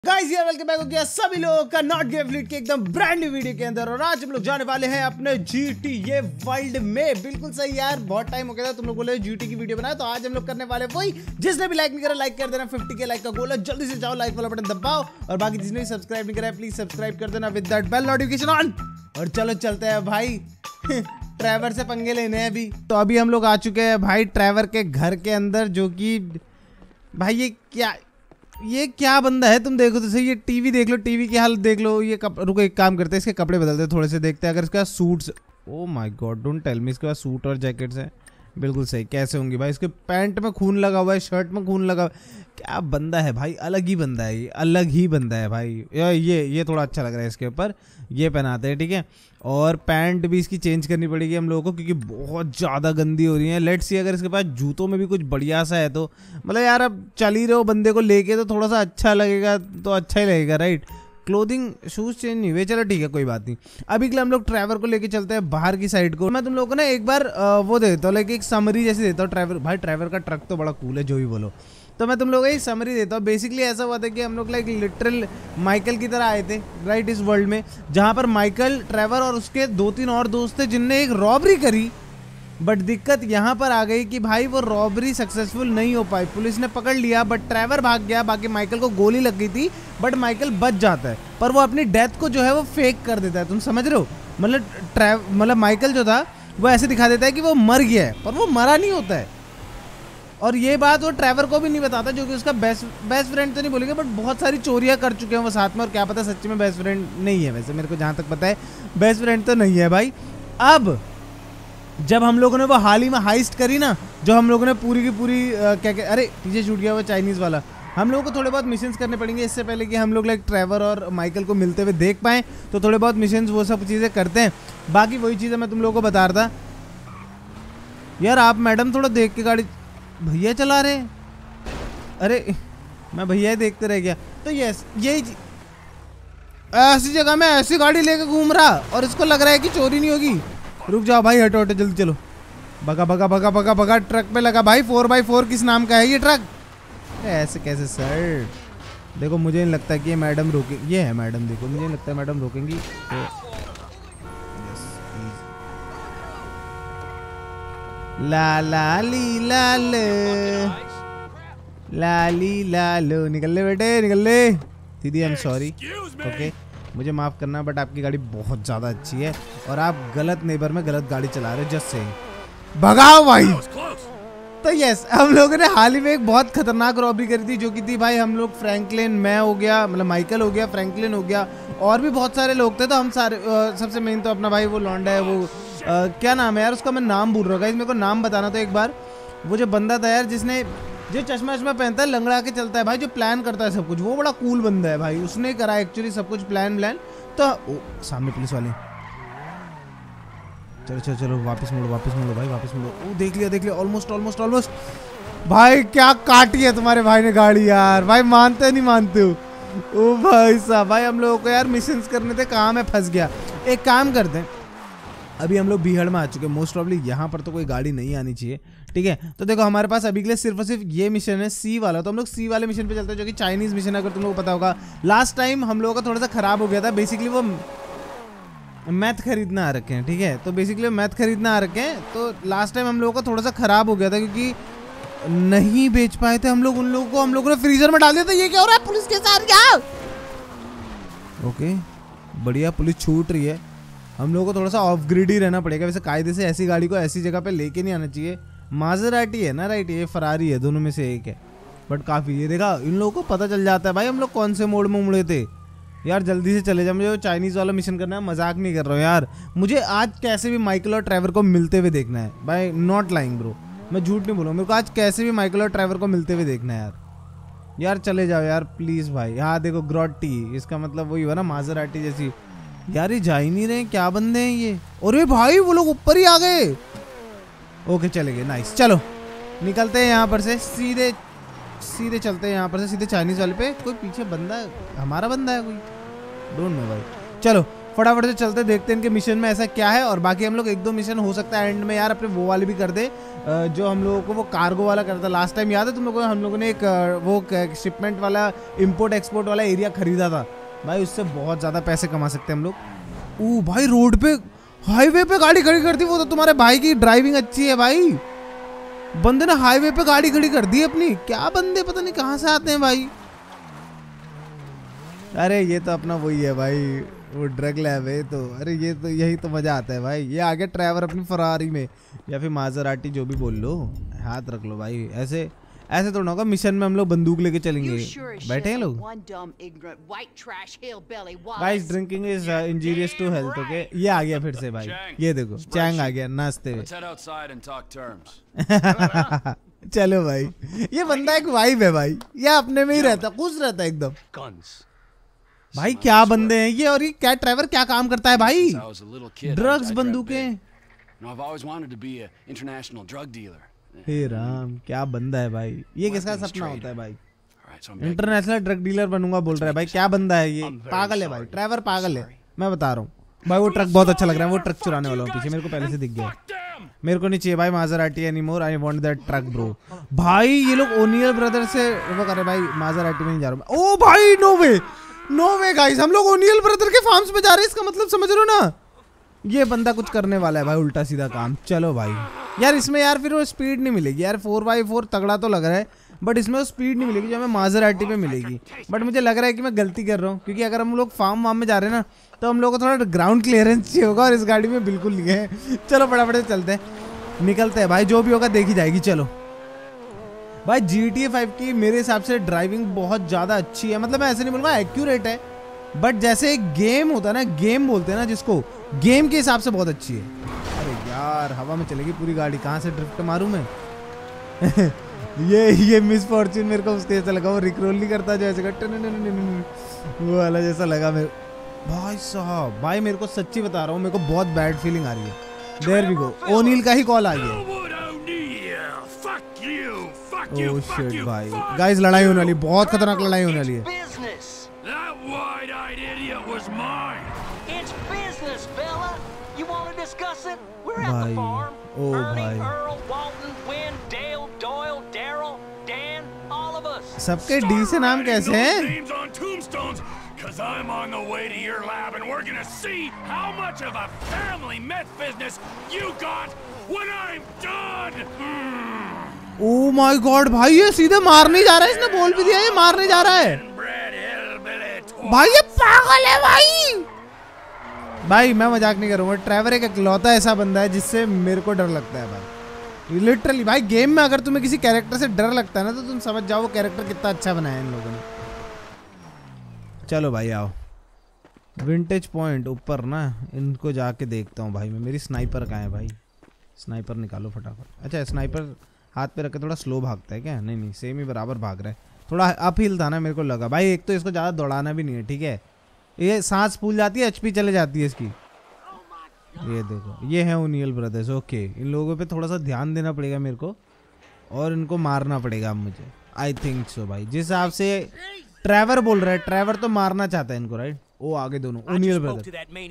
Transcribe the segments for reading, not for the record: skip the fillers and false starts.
Guys यार welcome back हो गया सभी लोगों का नॉट गेम फ्लीट के एकदम ब्रांड न्यू वीडियो के अंदर। और आज हम लोग जाने वाले हैं अपने GTA वर्ल्ड में। बिल्कुल सही यार, बहुत टाइम हो गया था तुम लोग बोले GT की वीडियो बनाए, तो आज हम लोग करने वाले वही। जिसने भी लाइक नहीं करा लाइक कर देना, 50 के लाइक का गोल है, जल्दी से जाओ लाइक वाला बटन दबाओ। और बाकी जिसने भी सब्सक्राइब नहीं करा है प्लीज सब्सक्राइब कर देना with that bell notification on. और चलो चलते हैं भाई ट्रैवर से पंगे लेने हैं अभी। तो अभी हम लोग आ चुके हैं भाई ट्रैवर के घर के अंदर, जो कि भाई ये क्या बंदा है, तुम देखो तो सही। ये टीवी देख लो, टीवी की हालत देख लो। ये रुको एक काम करते हैं, इसके कपड़े बदलते हैं थोड़े से, देखते हैं अगर इसका suits. Oh my god don't tell me इसके पास सूट और जैकेट्स हैं। बिल्कुल सही, कैसे होंगी भाई। इसके पैंट में खून लगा हुआ है, शर्ट में खून लगा हुआ है। क्या बंदा है भाई, अलग ही बंदा है ये, अलग ही बंदा है भाई। ये थोड़ा अच्छा लग रहा है इसके ऊपर, ये पहनाते हैं ठीक है। और पैंट भी इसकी चेंज करनी पड़ेगी हम लोगों को, क्योंकि बहुत ज़्यादा गंदी हो रही है। लेट्स सी अगर इसके पास जूतों में भी कुछ बढ़िया सा है तो मतलब यार अब चल ही रहे हो बंदे को लेके तो थोड़ा सा अच्छा लगेगा, तो अच्छा ही लगेगा राइट। क्लोथिंग शूज चेंज नहीं हुए, चलो ठीक है कोई बात नहीं। अभी के लिए हम लोग ट्रैवर को लेके चलते हैं बाहर की साइड को। मैं तुम लोगों को ना एक बार वो देता हूँ, लाइक एक समरी जैसी देता हूँ। ट्रैवर भाई, ट्रैवर का ट्रक तो बड़ा कूल है जो भी बोलो। तो मैं तुम लोगों को एक समरी देता हूँ। बेसिकली ऐसा हुआ था कि हम लोग लाइक लिटरल माइकल की तरह आए थे राइट इस वर्ल्ड में, जहाँ पर माइकल, ट्रैवर और उसके 2-3 और दोस्त थे जिनने एक रॉबरी करी। बट दिक्कत यहाँ पर आ गई कि भाई वो रॉबरी सक्सेसफुल नहीं हो पाई। पुलिस ने पकड़ लिया बट ट्रैवर भाग गया। बाकी माइकल को गोली लग गई थी बट माइकल बच जाता है, पर वो अपनी डेथ को जो है वो फेक कर देता है। तुम समझ रहे हो, मतलब माइकल जो था वो ऐसे दिखा देता है कि वो मर गया है, पर वो मरा नहीं होता है। और ये बात वो ट्रैवर को भी नहीं बताता, जो कि उसका बेस्ट फ्रेंड तो नहीं बोलेंगे बट बहुत सारी चोरियां कर चुके हैं वो साथ में। और क्या पता सच्ची में बेस्ट फ्रेंड नहीं है, वैसे मेरे को जहाँ तक पता है बेस्ट फ्रेंड तो नहीं है भाई। अब जब हम लोगों ने वो हाल ही में हाइस्ट करी ना, जो हम लोगों ने पूरी की पूरी अरे पीछे छूट गया वो चाइनीज़ वाला। हम लोगों को थोड़े बहुत मिशंस करने पड़ेंगे इससे पहले कि हम लोग लाइक ट्रैवर और माइकल को मिलते हुए देख पाएँ। तो थोड़े बहुत मिशंस वो सब चीज़ें करते हैं। बाकी वही चीज़ें मैं तुम लोगों को बता रहा था यार। आप मैडम थोड़ा देख के गाड़ी, भैया चला रहे, अरे मैं भैया ही देखते रह गया। तो यस यही ऐसी जगह में ऐसी गाड़ी लेके घूम रहा और इसको लग रहा है कि चोरी नहीं होगी। रुक जाओ भाई, हटो हटो जल्दी चलो। भगा भगा भगा भगा भगा, ट्रक पे लगा भाई। 4x4 किस नाम का है ये ट्रक? ऐसे कैसे सर? देखो मुझे नहीं लगता कि ये मैडम रोके, ये है मैडम, देखो मुझे नहीं लगता मैडम रोकेंगी तो ला ला ली लाल लाली लालो, निकल ले बेटे निकल ले। दीदी आई एम सॉरी, ओके मुझे माफ़ करना बट आपकी गाड़ी बहुत ज़्यादा अच्छी है और आप गलत नेबर में गलत गाड़ी चला रहे हो। जस्ट से भगाओ भाई। तो यस हम लोगों ने हाल ही में एक बहुत खतरनाक रॉबरी करी थी, जो कि थी भाई हम लोग फ्रैंकलिन, मैं हो गया मतलब माइकल हो गया, फ्रैंकलिन हो गया और भी बहुत सारे लोग थे। तो हम सारे सबसे मेन तो अपना भाई वो लौंडा है, वो क्या नाम है यार उसका, मैं नाम भूल रहा हूँ गाइस, मेरे को नाम बताना तो एक बार। वो जो बंदा था यार जिसने जो चश्मा वश्मा पहनता है, लंगड़ा के चलता है भाई, जो प्लान करता है सब कुछ, वो बड़ा कूल बंदा है भाई। उसने करा एक्चुअली सब कुछ प्लान। तो सामने पुलिस वाले, चलो चलो चलो वापस मुड़ो भाई वापस मुड़ो। देख लिया ऑलमोस्ट भाई। क्या काटी है तुम्हारे भाई ने गाड़ी यार, भाई मानते हो। ओ भाई साहब, भाई हम लोगों को यार मिशंस करने थे, कहाँ मैं फंस गया। एक काम करते हैं, अभी हम लोग बीहड़ में आ चुके हैं, मोस्ट प्रॉब्ली यहाँ पर तो कोई गाड़ी नहीं आनी चाहिए ठीक है। तो देखो हमारे पास अभी के लिए सिर्फ और सिर्फ ये मिशन है सी वाला। तो हम लोग सी वाले मिशन पे चलते हैं, जो कि चाइनीज मिशन है। अगर तुम लोगों को पता होगा लास्ट टाइम हम लोगों का थोड़ा सा खराब हो गया था। बेसिकली वो मैथ खरीदना आ रखे हैं ठीक है, तो बेसिकली मैथ खरीदना आ रखे हैं। तो लास्ट टाइम हम लोगों का थोड़ा सा खराब हो गया था क्योंकि नहीं बेच पाए थे हम लोग उन लोगों को। हम लोगों ने फ्रीजर में डाल दिया था। ये क्या हो रहा है पुलिस के साथ? क्या ओके बढ़िया, पुलिस छूट रही है। हम लोगों को थोड़ा सा ऑफ ग्रिड ही रहना पड़ेगा। वैसे कायदे से ऐसी गाड़ी को ऐसी जगह पे लेके नहीं आना चाहिए। माज़ेराटी है ना राइट, ये फरारी है, दोनों में से एक है बट काफ़ी। ये देखा इन लोगों को पता चल जाता है भाई हम लोग कौन से मोड़ में उमड़े थे। यार जल्दी से चले जाओ, मुझे वो चाइनीज़ वाला मिशन करना है, मजाक नहीं कर रहा हूँ यार। मुझे आज कैसे भी माइकल और ट्रैवर को मिलते हुए देखना है भाई, नॉट लाइंग ब्रो, मैं झूठ नहीं बोलूँ। मेरे को आज कैसे भी माइकल और ट्रैवर को मिलते हुए देखना है यार चले जाओ यार प्लीज़ भाई। हाँ देखो ग्रॉटी, इसका मतलब वही हुआ ना माज़ेराटी जैसी। यार ये जा ही नहीं रहे, क्या बंदे हैं ये? अरे भाई वो लोग ऊपर ही आ गए। ओके चले गए, नाइस। चलो निकलते हैं यहाँ पर से, सीधे चलते हैं यहाँ पर से सीधे चाइनीज़ वाले पे। कोई पीछे बंदा, हमारा बंदा है कोई, डोंट नो भाई। चलो फटाफट से चलते देखते हैं इनके मिशन में ऐसा क्या है। और बाकी हम लोग 1-2 मिशन हो सकता है एंड में यार अपने वो वाले भी कर दे, जो हम लोगों को वो कार्गो वाला करता लास्ट टाइम, याद है तुम लोगों को? हम लोगों ने एक वो शिपमेंट वाला इम्पोर्ट एक्सपोर्ट वाला एरिया खरीदा था भाई, उससे बहुत ज़्यादा पैसे कमा सकते हैं हम लोग। ओ भाई रोड पे हाईवे पे गाड़ी खड़ी कर दी, वो तो तुम्हारे भाई की ड्राइविंग अच्छी है भाई। बंदे ने हाईवे पे गाड़ी खड़ी कर दी अपनी, क्या बंदे पता नहीं कहाँ से आते हैं भाई। अरे ये तो अपना वही है भाई, वो ड्रग लैब है तो। अरे ये तो यही तो मजा आता है भाई। ये आगे ट्रैवर अपनी फरारी में या फिर माजराटी जो भी बोल लो, हाथ रख लो भाई। ऐसे ऐसे तो ना होगा मिशन में हम लोग बंदूक लेके चलेंगे। बैठे हैं लोग। Guys drinking is injurious to health. Okay ये आ गया फिर से भाई, ये देखो चैंग आ गया नाचते हुए। चलो भाई, ये बंदा एक वाइब है भाई, ये अपने में ही रहता, खुश रहता है एकदम। भाई क्या बंदे हैं ये। और ये क्या ट्रैवर क्या काम करता है भाई? ड्रग्स बंदूकें। हे राम क्या बंदा है भाई, ये किसका सपना होता है भाई? इंटरनेशनल ड्रग डीलर बनूंगा बोल रहा है भाई, क्या बंदा है ये? पागल है भाई, ट्रैवर पागल है, मैं बता रहा हूँ भाई। वो ट्रक बहुत अच्छा लग रहा है, वो ट्रक चुराने वाला हूँ पीछे, मेरे को पहले से दिख गया। मेरे को नहीं चाहिए भाई Maserati anymore, I want that truck bro. भाई ये लोग ओनियल ब्रदर से वो कर रहे भाई, माजराटी में नहीं जा रहा। ओ भाई no way, no way guys, हम लोग ओनियल ब्रदर के फार्म्स में जा रहे हैं, इसका मतलब समझ रहे हो ना? ये बंदा कुछ करने वाला है भाई, उल्टा सीधा काम। चलो भाई यार इसमें यार फिर वो स्पीड नहीं मिलेगी यार, 4x4 तगड़ा तो लग रहा है बट इसमें वो स्पीड नहीं मिलेगी जो हमें माजराटी पे मिलेगी। बट मुझे लग रहा है कि मैं गलती कर रहा हूँ, क्योंकि अगर हम लोग फार्म वार्म में जा रहे हैं ना तो हम लोग को थोड़ा ग्राउंड क्लियरेंस चाहिए होगा, और इस गाड़ी में बिल्कुल नहीं है। चलो फटाफट से चलते हैं, निकलते हैं भाई, जो भी होगा देखी जाएगी। चलो भाई GTA 5 की मेरे हिसाब से ड्राइविंग बहुत ज़्यादा अच्छी है, मतलब मैं ऐसे नहीं बोलूँगा एक्यूरेट है, बट जैसे एक गेम होता है ना, गेम बोलते हैं ना जिसको, गेम के हिसाब से बहुत अच्छी है। अरे यार हवा में चलेगी पूरी गाड़ी, कहाँ से ड्रिफ्ट मारूं मैं? ये मिस फॉर्च्यून मेरे को उसके जैसा लगा, वो रिक्रोल नहीं करता जो ऐसे वो वाला जैसा लगा मेरे भाई साहब। भाई मेरे को सच्ची बता रहा हूँ, मेरे को बहुत बैड फीलिंग आ रही है। देयर वी गो, ओनील का ही कॉल आ गया। ओह शिट भाई, गाइस लड़ाई होने वाली, बहुत खतरनाक लड़ाई होने वाली है। भाई ओ भाई सबके डी से नाम कैसे हैं? Cause I'm on the way to your lab and we're gonna see how much of a family meth business you got when I'm done. Oh my God भाई ये सीधे मारने जा रहा है, इसने बोल भी दिया ये मारने जा रहा है भाई, ये पागल है भाई। भाई मैं मजाक नहीं करूंगा, ट्रैवर एक इकलौता ऐसा बंदा है जिससे मेरे को डर लगता है भाई, लिटरली। भाई गेम में अगर तुम्हें किसी कैरेक्टर से डर लगता है ना तो तुम समझ जाओ वो कैरेक्टर कितना अच्छा बनाया है इन लोगों ने। चलो भाई आओ, विंटेज पॉइंट ऊपर ना, इनको जाके देखता हूँ भाई मैं। मेरी स्नाइपर कहाँ है भाई? स्नाइपर निकालो फटाफट। अच्छा स्नाइपर हाथ पे रख के थोड़ा स्लो भागता है क्या? नहीं नहीं सेम ही बराबर भाग रहा है, थोड़ा अप हिल था ना मेरे को लगा भाई। एक तो इसको ज़्यादा दौड़ाना भी नहीं है, ठीक है? ये सांस फूल जाती है, HP चले जाती है इसकी। ये देखो ये है ओनियल ब्रदर्स। ओके इन लोगों पे थोड़ा सा ध्यान देना पड़ेगा मेरे को, और इनको मारना पड़ेगा अब मुझे, आई थिंक सो भाई। जिस हिसाब से ट्रैवर बोल रहा है, ट्रैवर तो मारना चाहता है इनको, राइट? वो आगे दोनों ओनियल ब्रदर।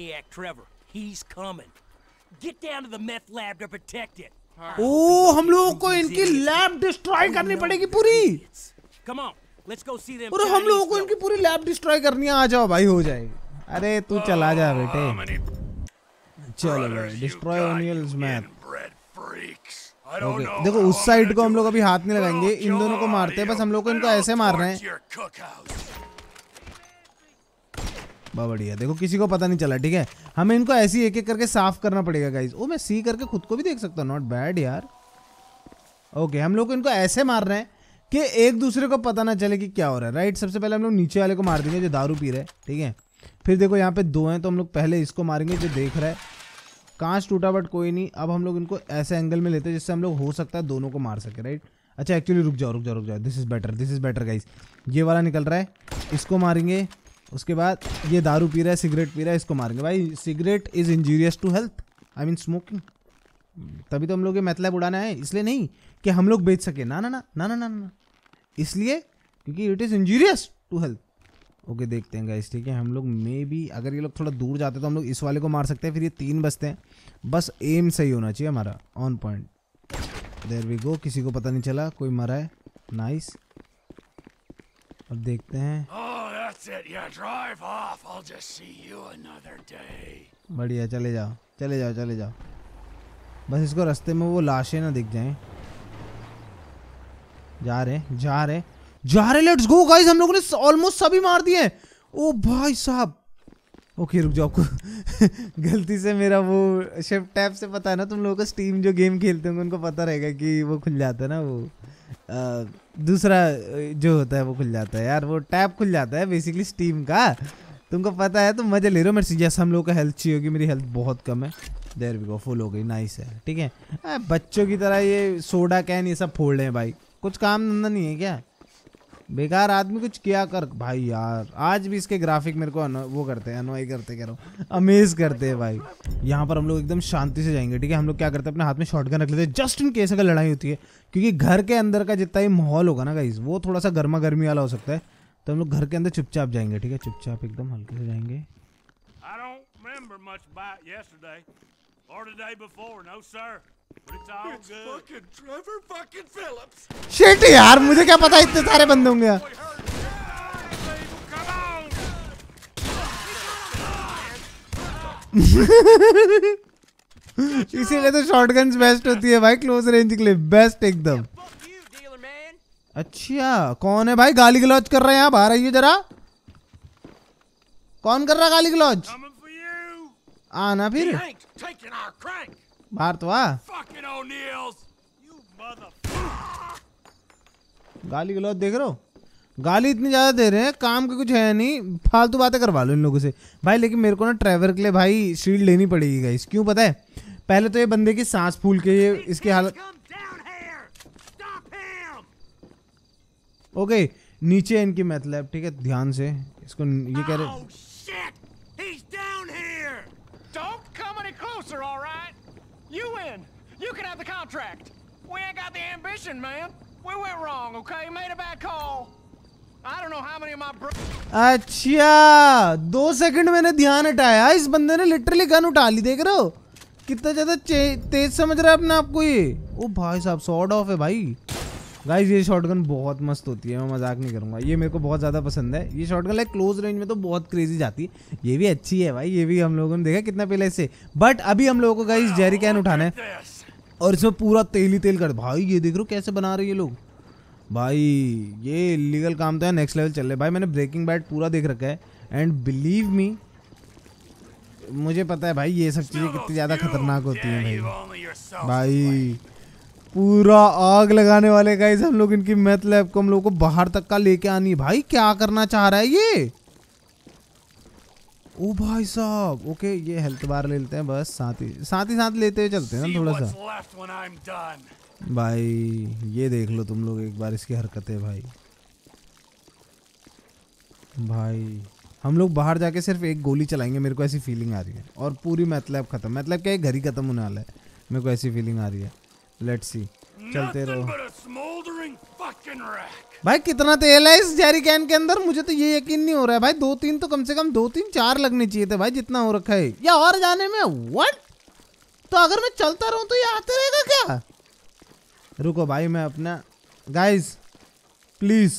ओ हम लोगों को इनकी लैब डिस्ट्रॉय करनी पड़ेगी पूरी, और हम लोगों को इनकी पूरी लैब डिस्ट्रॉय करनी है। आ जाओ भाई हो जाएगी। अरे तू चला जा बेटे, चलो भाई डिस्ट्रॉय ओनियल्स मैथ। ओके देखो उस साइड को हम लोग अभी हाथ नहीं लगाएंगे, इन दोनों को मारते हैं बस, हम लोग को इनको ऐसे मारना है। बहुत बढ़िया, देखो किसी को पता नहीं चला, ठीक है? हमें इनको ऐसे ही एक एक करके साफ करना पड़ेगा गाइस। ओ मैं सी करके खुद को भी देख सकता हूँ, नॉट बैड यार। ओके हम लोग को इनको ऐसे मारना है कि एक दूसरे को पता ना चले कि क्या हो रहा है, राइट? सबसे पहले हम लोग नीचे वाले को मार देंगे जो दारू पी रहा है, ठीक है? फिर देखो यहाँ पे 2 हैं तो हम लोग पहले इसको मारेंगे जो देख रहा है। कांच टूटा बट कोई नहीं, अब हम लोग इनको ऐसे एंगल में लेते हैं जिससे हम लोग हो सकता है दोनों को मार सके, राइट? अच्छा एक्चुअली रुक जाओ, दिस इज बेटर गाइस। ये वाला निकल रहा है, इसको मारेंगे। उसके बाद ये दारू पी रहा है, सिगरेट पी रहा है, इसको मारेंगे। भाई cigarette is injurious to health, I mean smoking. तभी तो हम लोग ये मतलब उड़ाना है, इसलिए नहीं कि हम लोग बेच सके, ना ना ना ना ना ना ना, इसलिए क्योंकि it is injurious to health. Okay देखते हैं गाइस, ठीक है। हम लोग मे बी अगर ये लोग थोड़ा दूर जाते तो हम लोग इस वाले को मार सकते हैं, फिर ये 3 बचते हैं। बस एम सही होना चाहिए हमारा, on point. There we go, किसी को पता नहीं चला कोई मरा है, नाइस। अब देखते हैं। बढ़िया, चले जाओ चले जाओ चले जाओ, बस इसको रास्ते में वो लाशें ना दिख जाएं। जा रहे, लेट्स गो गाइस। हम लोगों ने ऑलमोस्ट सभी मार दिए। ओ भाई साहब, ओके रुक जाओ गलती से मेरा वो शिफ्ट टैब से, पता है ना तुम लोगों को, स्टीम जो गेम खेलते होंगे उनको पता रहेगा कि वो खुल जाता है ना, वो दूसरा जो होता है वो खुल जाता है यार, वो टैब खुल जाता है बेसिकली स्टीम का। तुमको पता है, तुम मजे ले रहे हो मेरे से। जैसे हम लोगों को हेल्थ चाहिए होगी, मेरी हेल्थ बहुत कम है। देयर वी गो, फुल हो गई, नाइस है, ठीक है। बच्चों की तरह ये सोडा कैन ये सब फोड़ रहे हैं भाई, कुछ काम धंधा नहीं है क्या? बेकार आदमी, कुछ किया कर भाई यार। आज भी इसके ग्राफिक मेरे को वो करते हैं, अनवाई करते, कह रहा हूँ अमेज करते हैं भाई। यहाँ पर हम लोग एकदम शांति से जाएंगे, ठीक है। हम लोग क्या करते हैं, अपने हाथ में शॉटगन रख लेते हैं, जस्ट इन केस अगर लड़ाई होती है, क्योंकि घर के अंदर का जितना ही माहौल होगा ना गाइस, वो थोड़ा सा गर्मा गर्मी वाला हो सकता है। तो हम लोग घर के अंदर चुपचाप जाएंगे, ठीक है, चुपचाप एकदम हल्के से जाएंगे। शिट यार, मुझे क्या पता इतने सारे बंदे होंगे। इसीलिए तो शॉटगन्स बेस्ट होती है भाई, क्लोज रेंज के लिए बेस्ट एकदम। अच्छा कौन है भाई गाली गलौज कर रहा है यहाँ? बाहर आइए जरा, कौन कर रहा है गाली गलौज? आना फिर बाहर तो आ। गाली गलौज देख रहे हो, गाली इतनी ज्यादा दे रहे हैं, काम का कुछ है नहीं, फालतू बातें करवा लो इन लोगों से भाई। लेकिन मेरे को ना ट्रेवर के लिए भाई शील्ड लेनी पड़ेगी गाइस, क्यों पता है? पहले तो ये बंदे की सांस फूल के ये इसकी हालत। ओके नीचे है इनकी मैथ लैब, ठीक है, ध्यान से इसको। ये कह रहे अच्छा 2 सेकंड मैंने ध्यान हटाया, इस बंदे ने लिटरली गन उठा ली, देख रहे हो कितना ज्यादा तेज समझ रहा है अपने आप को ये। ओ भाई साहब सॉर्ड ऑफ है भाई। गाइस ये शॉटगन बहुत मस्त होती है, मैं मजाक नहीं करूंगा, ये मेरे को बहुत ज्यादा पसंद है। ये शॉटगन लाइक क्लोज रेंज में तो बहुत क्रेजी जाती है। ये भी अच्छी है भाई, ये भी हम लोगों ने देखा कितना पहले से। बट अभी हम लोगों को गाइस जेरी कैन उठाना है और इसमें पूरा तेल ही तेल कर। भाई ये देख रहे हो कैसे बना रहे ये लोग भाई, ये इलीगल काम तो है, नेक्स्ट लेवल चल रहा है भाई। मैंने ब्रेकिंग बैड पूरा देख रखा है एंड बिलीव मी, मुझे पता है भाई ये सब चीजें कितनी ज्यादा खतरनाक होती हैं भाई। पूरा आग लगाने वाले गाइस हम लोग इनकी मैथ लैब को, हम लोग को बाहर तक का लेके आनी। भाई क्या करना चाह रहा है ये? ओ भाई साहब ओके, ये हेल्थ बार ले लेते हैं बस, साथ ही लेते हुए चलते हैं ना थोड़ा सा। भाई ये देख लो तुम लोग एक बार इसकी हरकतें भाई हम लोग बाहर जाके सिर्फ एक गोली चलाएंगे, मेरे को ऐसी फीलिंग आ रही है, और पूरी मैथ लैब खत्म। मैथ लैब क्या घर ही खत्म होने वाला है, मेरे को ऐसी फीलिंग आ रही है। लेट्स सी, चलते रहो भाई। कितना तेल है इस जेरी कैन के अंदर, मुझे तो ये यकीन नहीं हो रहा है भाई। 2-3 तो कम से कम 2-3-4 लगने चाहिए थे भाई, जितना हो रखा है। या और जाने में व्हाट? तो अगर मैं चलता रहूं तो ये आते रहेगा क्या? रुको भाई मैं अपना, गाइस प्लीज,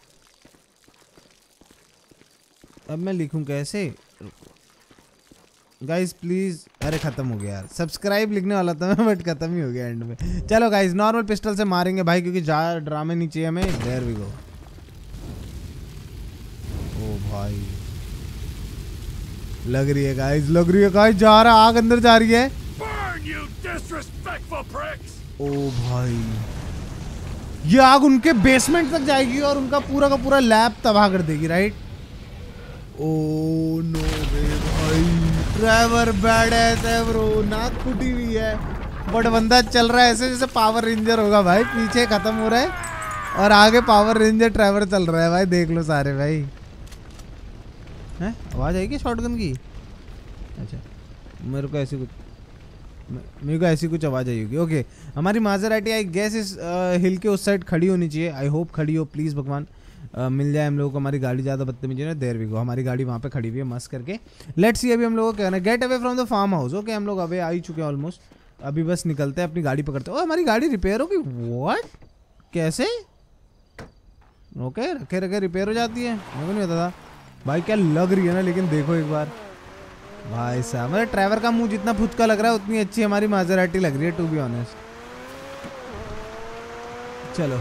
अब मैं लिखूं कैसे गाइस प्लीज? अरे खत्म हो गया यार, सब्सक्राइब लिखने वाला था मैं, बट खत्म ही हो गया एंड में। चलो गाइस नॉर्मल पिस्टल से मारेंगे भाई, क्योंकि ज्यादा ड्रामे नहीं चाहिए हमें। देयर वी गो। ओ भाई लग रही है गाइस, जा रहा, आग अंदर जा रही है। ओ भाई ये आग उनके बेसमेंट तक जाएगी और उनका पूरा का पूरा लैब तबाह कर देगी, राइट? ओ नो वे भाई, ट्रेवर बैडएस है ब्रो, नाक फूटी हुई है, बट बंदा चल रहा है ऐसे जैसे पावर रेंजर होगा भाई। पीछे खत्म हो रहा है और आगे पावर रेंजर ट्रेवर चल रहा है भाई, देख लो सारे भाई। हैं आवाज आएगी शॉटगन की? अच्छा मेरे को ऐसी कुछ आवाज आई होगी। ओके हमारी माजराटी आई गैस इस हिल के उस साइड खड़ी होनी चाहिए। आई होप खड़ी हो प्लीज भगवान। मिल जाए हम लोगों को हमारी गाड़ी ज़्यादा बदतमीजी है। देयर वी गो, हमारी गाड़ी वहाँ पे खड़ी हुई है मस्त करके। लेट्स सी अभी हम लोगों को कहना है get away from the farm house. Okay हम लोग अवे आ ही चुके हैं ऑलमोस्ट, अभी बस निकलते हैं अपनी गाड़ी पकड़ते हैं। हमारी गाड़ी रिपेयर होगी, व्हाट कैसे? ओके रखे रखे रिपेयर हो जाती है, मेरे को नहीं पता था भाई। क्या लग रही है ना, लेकिन देखो एक बार भाई साहब, मेरे ड्राइवर का मुंह जितना फुचका लग रहा है उतनी अच्छी हमारी मासेराटी लग रही है टू बी ऑनेस्ट। चलो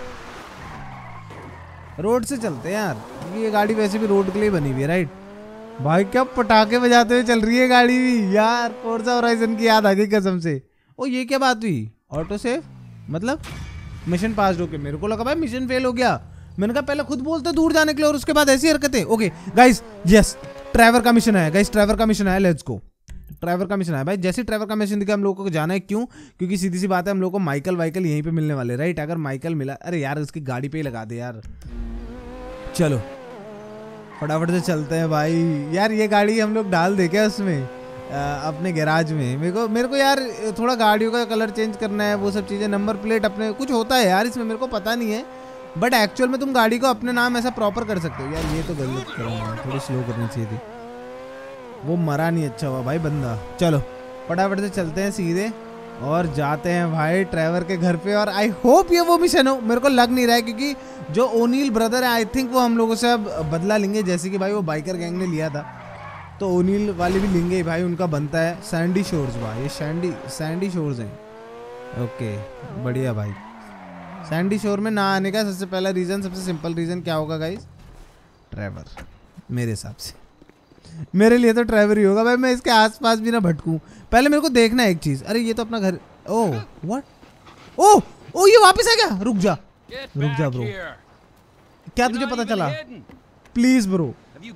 रोड से चलते हैं यार, क्योंकि ये गाड़ी वैसे भी रोड के लिए बनी हुई है राइट। भाई क्या पटाखे बजाते हुए चल रही है गाड़ी भी यार, फोर्जा होराइजन की याद आ गई कसम से। ओ ये क्या बात हुई, ऑटो सेव मतलब मिशन पास होके? मेरे को लगा भाई मिशन फेल हो गया। मैंने कहा पहले खुद बोलते दूर जाने के लिए और उसके बाद ऐसी हरकतें। ओके गाइस यस ड्राइवर का मिशन है गाइस, ड्राइवर का मिशन है, लेट्स गो। ड्राइवर का मिशन है भाई, जैसे ड्राइवर का मिशन दिखा हम लोगों को जाना है। क्यों? क्योंकि सीधी सी बात है हम लोग को माइकल वाइकल यहीं पे मिलने वाले राइट। अगर माइकल मिला, अरे यार उसकी गाड़ी पे ही लगा दे यार। चलो फटाफट से चलते हैं भाई। यार ये गाड़ी हम लोग डाल दे क्या उसमें अपने गैराज में? मेरे को यार थोड़ा गाड़ियों का कलर चेंज करना है, वो सब चीज़ें, नंबर प्लेट अपने कुछ होता है यार इसमें, मेरे को पता नहीं है। बट एक्चुअल में तुम गाड़ी को अपने नाम ऐसा प्रॉपर कर सकते हो। यार ये तो गलत कर रहा हूँ, थोड़ी स्लो करनी चाहिए थी। वो मरा नहीं, अच्छा हुआ भाई बंदा। चलो फटाफट से चलते हैं सीधे और जाते हैं भाई ड्राइवर के घर पे। और आई होप ये वो मिशन हो, मेरे को लग नहीं रहा है क्योंकि जो ओनील ब्रदर है आई थिंक वो हम लोगों से अब बदला लेंगे, जैसे कि भाई वो बाइकर गैंग ने लिया था तो ओनील वाले भी लेंगे भाई, उनका बनता है। सैंडी शोर्स भाई, ये सैंडी शोर्स हैं। ओके बढ़िया भाई। सैंडी शोर में ना आने का सबसे पहला रीज़न, सबसे सिंपल रीज़न क्या होगा गाइस? ड्राइवर। मेरे हिसाब से मेरे लिए तो ड्राइवर ही होगा भाई, मैं इसके आसपास भी ना भटकूं। पहले मेरे को देखना है एक चीज़। अरे ये तो अपना घर, ओह व्हाट, ओह ये वापस आ गया। रुक जा ब्रो, क्या तुझे पता चला? Please bro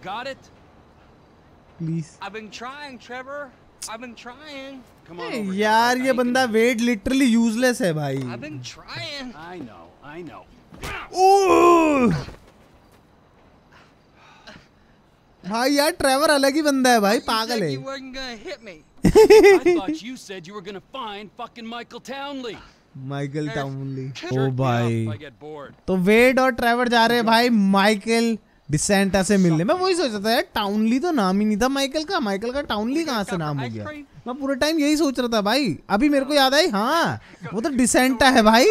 please. यार ये बंदा वेट लिटरली यूजलेस है भाई। भाई यार ट्रेवर अलग ही बंदा है भाई, पागल है। Michael Townley. ओ भाई तो वेड और ट्रेवर जा रहे हैं भाई माइकल डिसेंटा से मिलने। मैं वही सोच रहा था यार, टाउनली तो नाम ही नहीं था माइकल का टाउनली कहाँ से नाम हो गया? मैं पूरे टाइम यही सोच रहा था भाई, अभी मेरे को याद आई, हाँ वो तो डिसेंटा है भाई।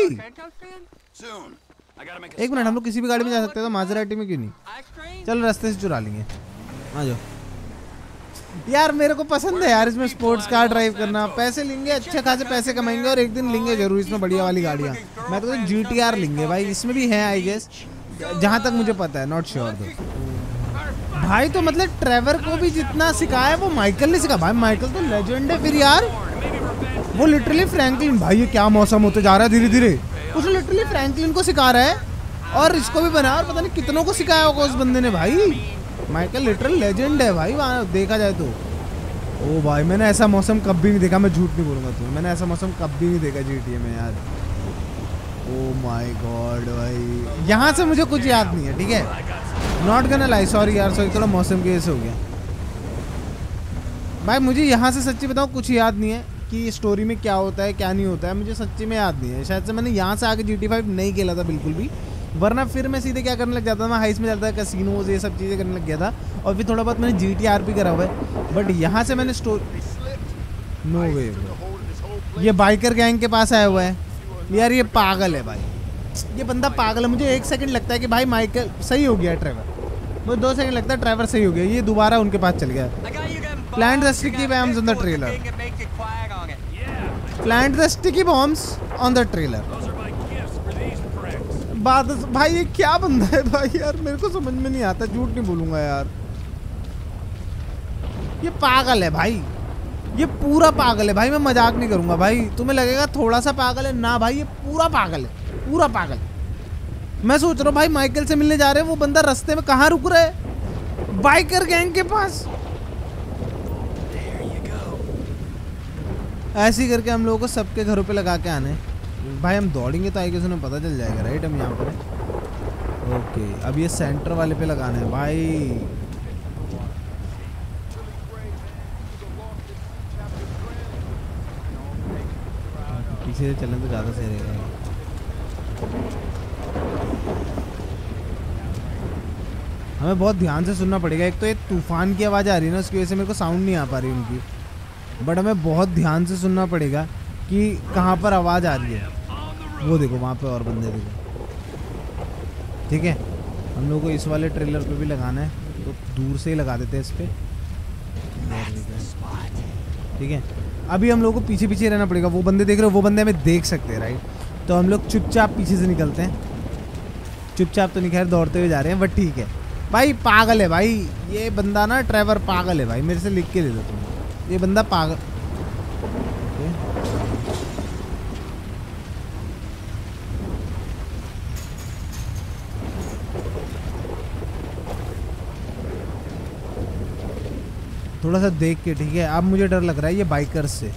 एक मिनट, हम लोग किसी भी गाड़ी में जा सकते हैं तो मासेराटी में क्यों नहीं? चलो रास्ते से चुरा लेंगे, आ जाओ। यार मेरे को पसंद है यार इसमें स्पोर्ट्स कार ड्राइव करना। पैसे लेंगे, अच्छे खासे पैसे कमाएंगे और एक दिन लेंगे जरूर इसमें बढ़िया वाली गाड़ियाँ। मैं तो GTR लेंगे भाई, इसमें भी है आई गेस, जहाँ तक मुझे पता है, नॉट श्योर दो। भाई तो मतलब ट्रेवर को भी जितना सिखाया वो माइकल ने सिखाया भाई। माइकल तो लेजेंड है फिर यार, वो लिटरली फ्रैंकलिन। भाई ये क्या मौसम होते जा रहा है धीरे धीरे। उसने लिटरली फ्रैंकलिन को सिखा रहा है और इसको भी बना, और पता नहीं कितनों को सिखाया होगा उस बंदे ने भाई। माइकल लिटरल लेजेंड है भाई वहाँ देखा जाए तो। ओ भाई मैंने ऐसा मौसम कभी नहीं देखा, मैं झूठ नहीं बोलूँगा तुम्हें, मैंने ऐसा मौसम कभी नहीं देखा GTA में यार। ओ माय गॉड भाई, यहाँ से मुझे कुछ याद नहीं है, ठीक है, नॉट गना लाई, सॉरी यार सॉरी, थोड़ा मौसम की वजह से हो गया भाई। मुझे यहाँ से सच्ची बताऊँ कुछ याद नहीं है कि स्टोरी में क्या होता है क्या नहीं होता है, मुझे सच्ची में याद नहीं है। शायद से मैंने यहाँ से आके GTA 5 नहीं खेला था बिल्कुल भी, वरना फिर मैं सीधे क्या करने लग जाता था, मैं हाइस में जाता था, कैसीनोज ये सब चीज़ें करने लग गया था। और फिर थोड़ा बहुत मैंने GTR भी करा हुआ है, बट यहाँ से मैंने स्टोरी, नो वे, ये बाइकर गैंग के पास आया हुआ है यार। ये पागल है भाई, ये बंदा पागल है। मुझे एक सेकंड लगता है कि भाई माइकल सही हो गया, ट्रेवर, मुझे 2 सेकंड लगता है ट्रेवर सही हो गया, ये दोबारा उनके पास चल गया। Plant the sticky bombs on the trailer, plant the sticky bombs on the trailer. बात भाई ये क्या बंदा है भाई यार, मेरे को समझ में नहीं आता, झूठ नहीं बोलूंगा यार। ये पागल है भाई, ये पूरा पागल है भाई, मैं मजाक नहीं करूंगा भाई। तुम्हें लगेगा थोड़ा सा पागल है ना भाई, ये पूरा पागल है, पूरा पागल। मैं सोच रहा हूँ भाई माइकल से मिलने जा रहे हैं, वो बंदा रास्ते में कहाँ रुक रहा है? बाइकर गैंग के पास। ऐसे ही करके हम लोगों को सबके घरों पे लगा के आने भाई। हम दौड़ेंगे तो आई गेस उन्हें पता चल जाएगा राइट, हम यहाँ पर। ओके अब ये सेंटर वाले पे लगाना है भाई। पीछे से चलें तो ज़्यादा सही रहेगा। हमें बहुत ध्यान से सुनना पड़ेगा। एक तो ये तूफान की आवाज़ आ रही है ना, उसकी वजह से मेरे को साउंड नहीं आ पा रही उनकी, बट हमें बहुत ध्यान से सुनना पड़ेगा कि कहाँ पर आवाज़ आ रही है। वो देखो वहाँ पे और बंदे देखो, ठीक है। हम लोग को इस वाले ट्रेलर पे भी लगाना है, तो दूर से ही लगा देते हैं इस पर, ठीक है। अभी हम लोग को पीछे पीछे रहना पड़ेगा। वो बंदे देख रहे हो, वो बंदे हमें देख सकते हैं, राइट। तो हम लोग चुपचाप पीछे से निकलते हैं। चुपचाप तो नहीं, खैर दौड़ते हुए जा रहे हैं, बट ठीक है भाई। पागल है भाई ये बंदा ना, ट्रेवर पागल है भाई। मेरे से लिख के दे दो तुम, ये बंदा पागल। थोड़ा सा देख के, ठीक है। अब मुझे डर लग रहा है ये बाइकर्स से।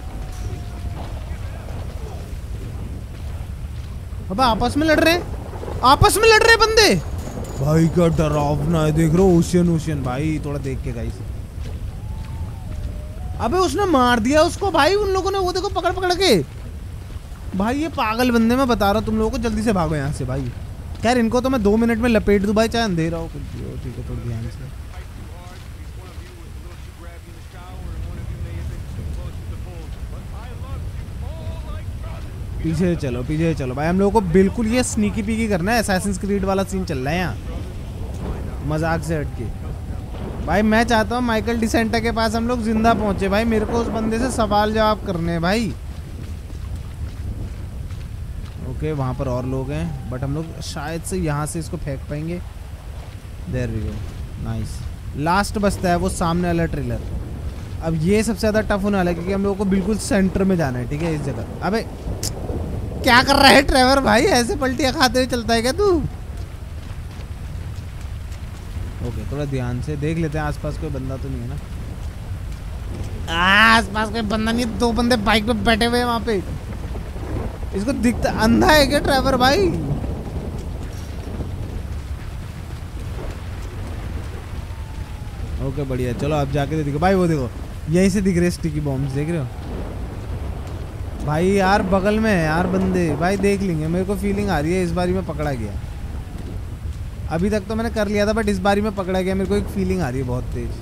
अब आपस में लड़ रहे हैं, आपस में लड़ रहे बंदे भाई। क्या डरावना है, देख रहे हो ओशियन ओशियन भाई। थोड़ा देख के गाइस। अबे उसने मार दिया उसको भाई उन लोगों ने, वो देखो पकड़ पकड़ के भाई। ये पागल बंदे, मैं बता रहा हूँ तुम लोगों को, जल्दी से भागो यहाँ से भाई। खैर इनको तो मैं 2 मिनट में लपेट दूं भाई, चाहे अंधेरा हो कुछ भी हो, ठीक है। थोड़ा ध्यान से। पीछे चलो, पीछे चलो भाई। हम लोगों को बिल्कुल ये स्नीकी पीकी करना है, असैसिन्स क्रीड वाला सीन चल रहा है यहाँ, मजाक से हटके भाई। मैं चाहता हूँ माइकल डिसेंटा के पास हम लोग जिंदा पहुंचे भाई। मेरे को उस बंदे से सवाल जवाब करने हैं भाई। ओके वहाँ पर और लोग हैं, बट हम लोग शायद से यहाँ से इसको फेंक पाएंगे। There we go, nice. Last बचता है वो सामने वाला ट्रेलर। अब ये सबसे ज़्यादा टफ होने वाला है, क्योंकि हम लोगों को बिल्कुल सेंटर में जाना है, ठीक है। इस जगह अबे क्या कर रहा है ट्रेवर भाई, ऐसे पलटियाँ खाते हुए चलता है क्या तू? ओके थोड़ा ध्यान से देख लेते हैं, आसपास कोई बंदा तो नहीं है ना। आसपास कोई बंदा नहीं, 2 बंदे बाइक पे बैठे हुए हैं वहाँ पे। इसको दिखता, अंधा है क्या ट्रेवर भाई? ओके बढ़िया, चलो अब जाके देखो भाई। वो देखो यहीं से दिख रहे स्टिकी बॉम्ब्स, देख रहे हो भाई। यार बगल में है यार बंदे भाई, देख लेंगे। मेरे को फीलिंग आ रही है इस बारी में पकड़ा गया। अभी तक तो मैंने कर लिया था, बट इस बारी में पकड़ा गया। मेरे को एक फीलिंग आ रही है बहुत तेज।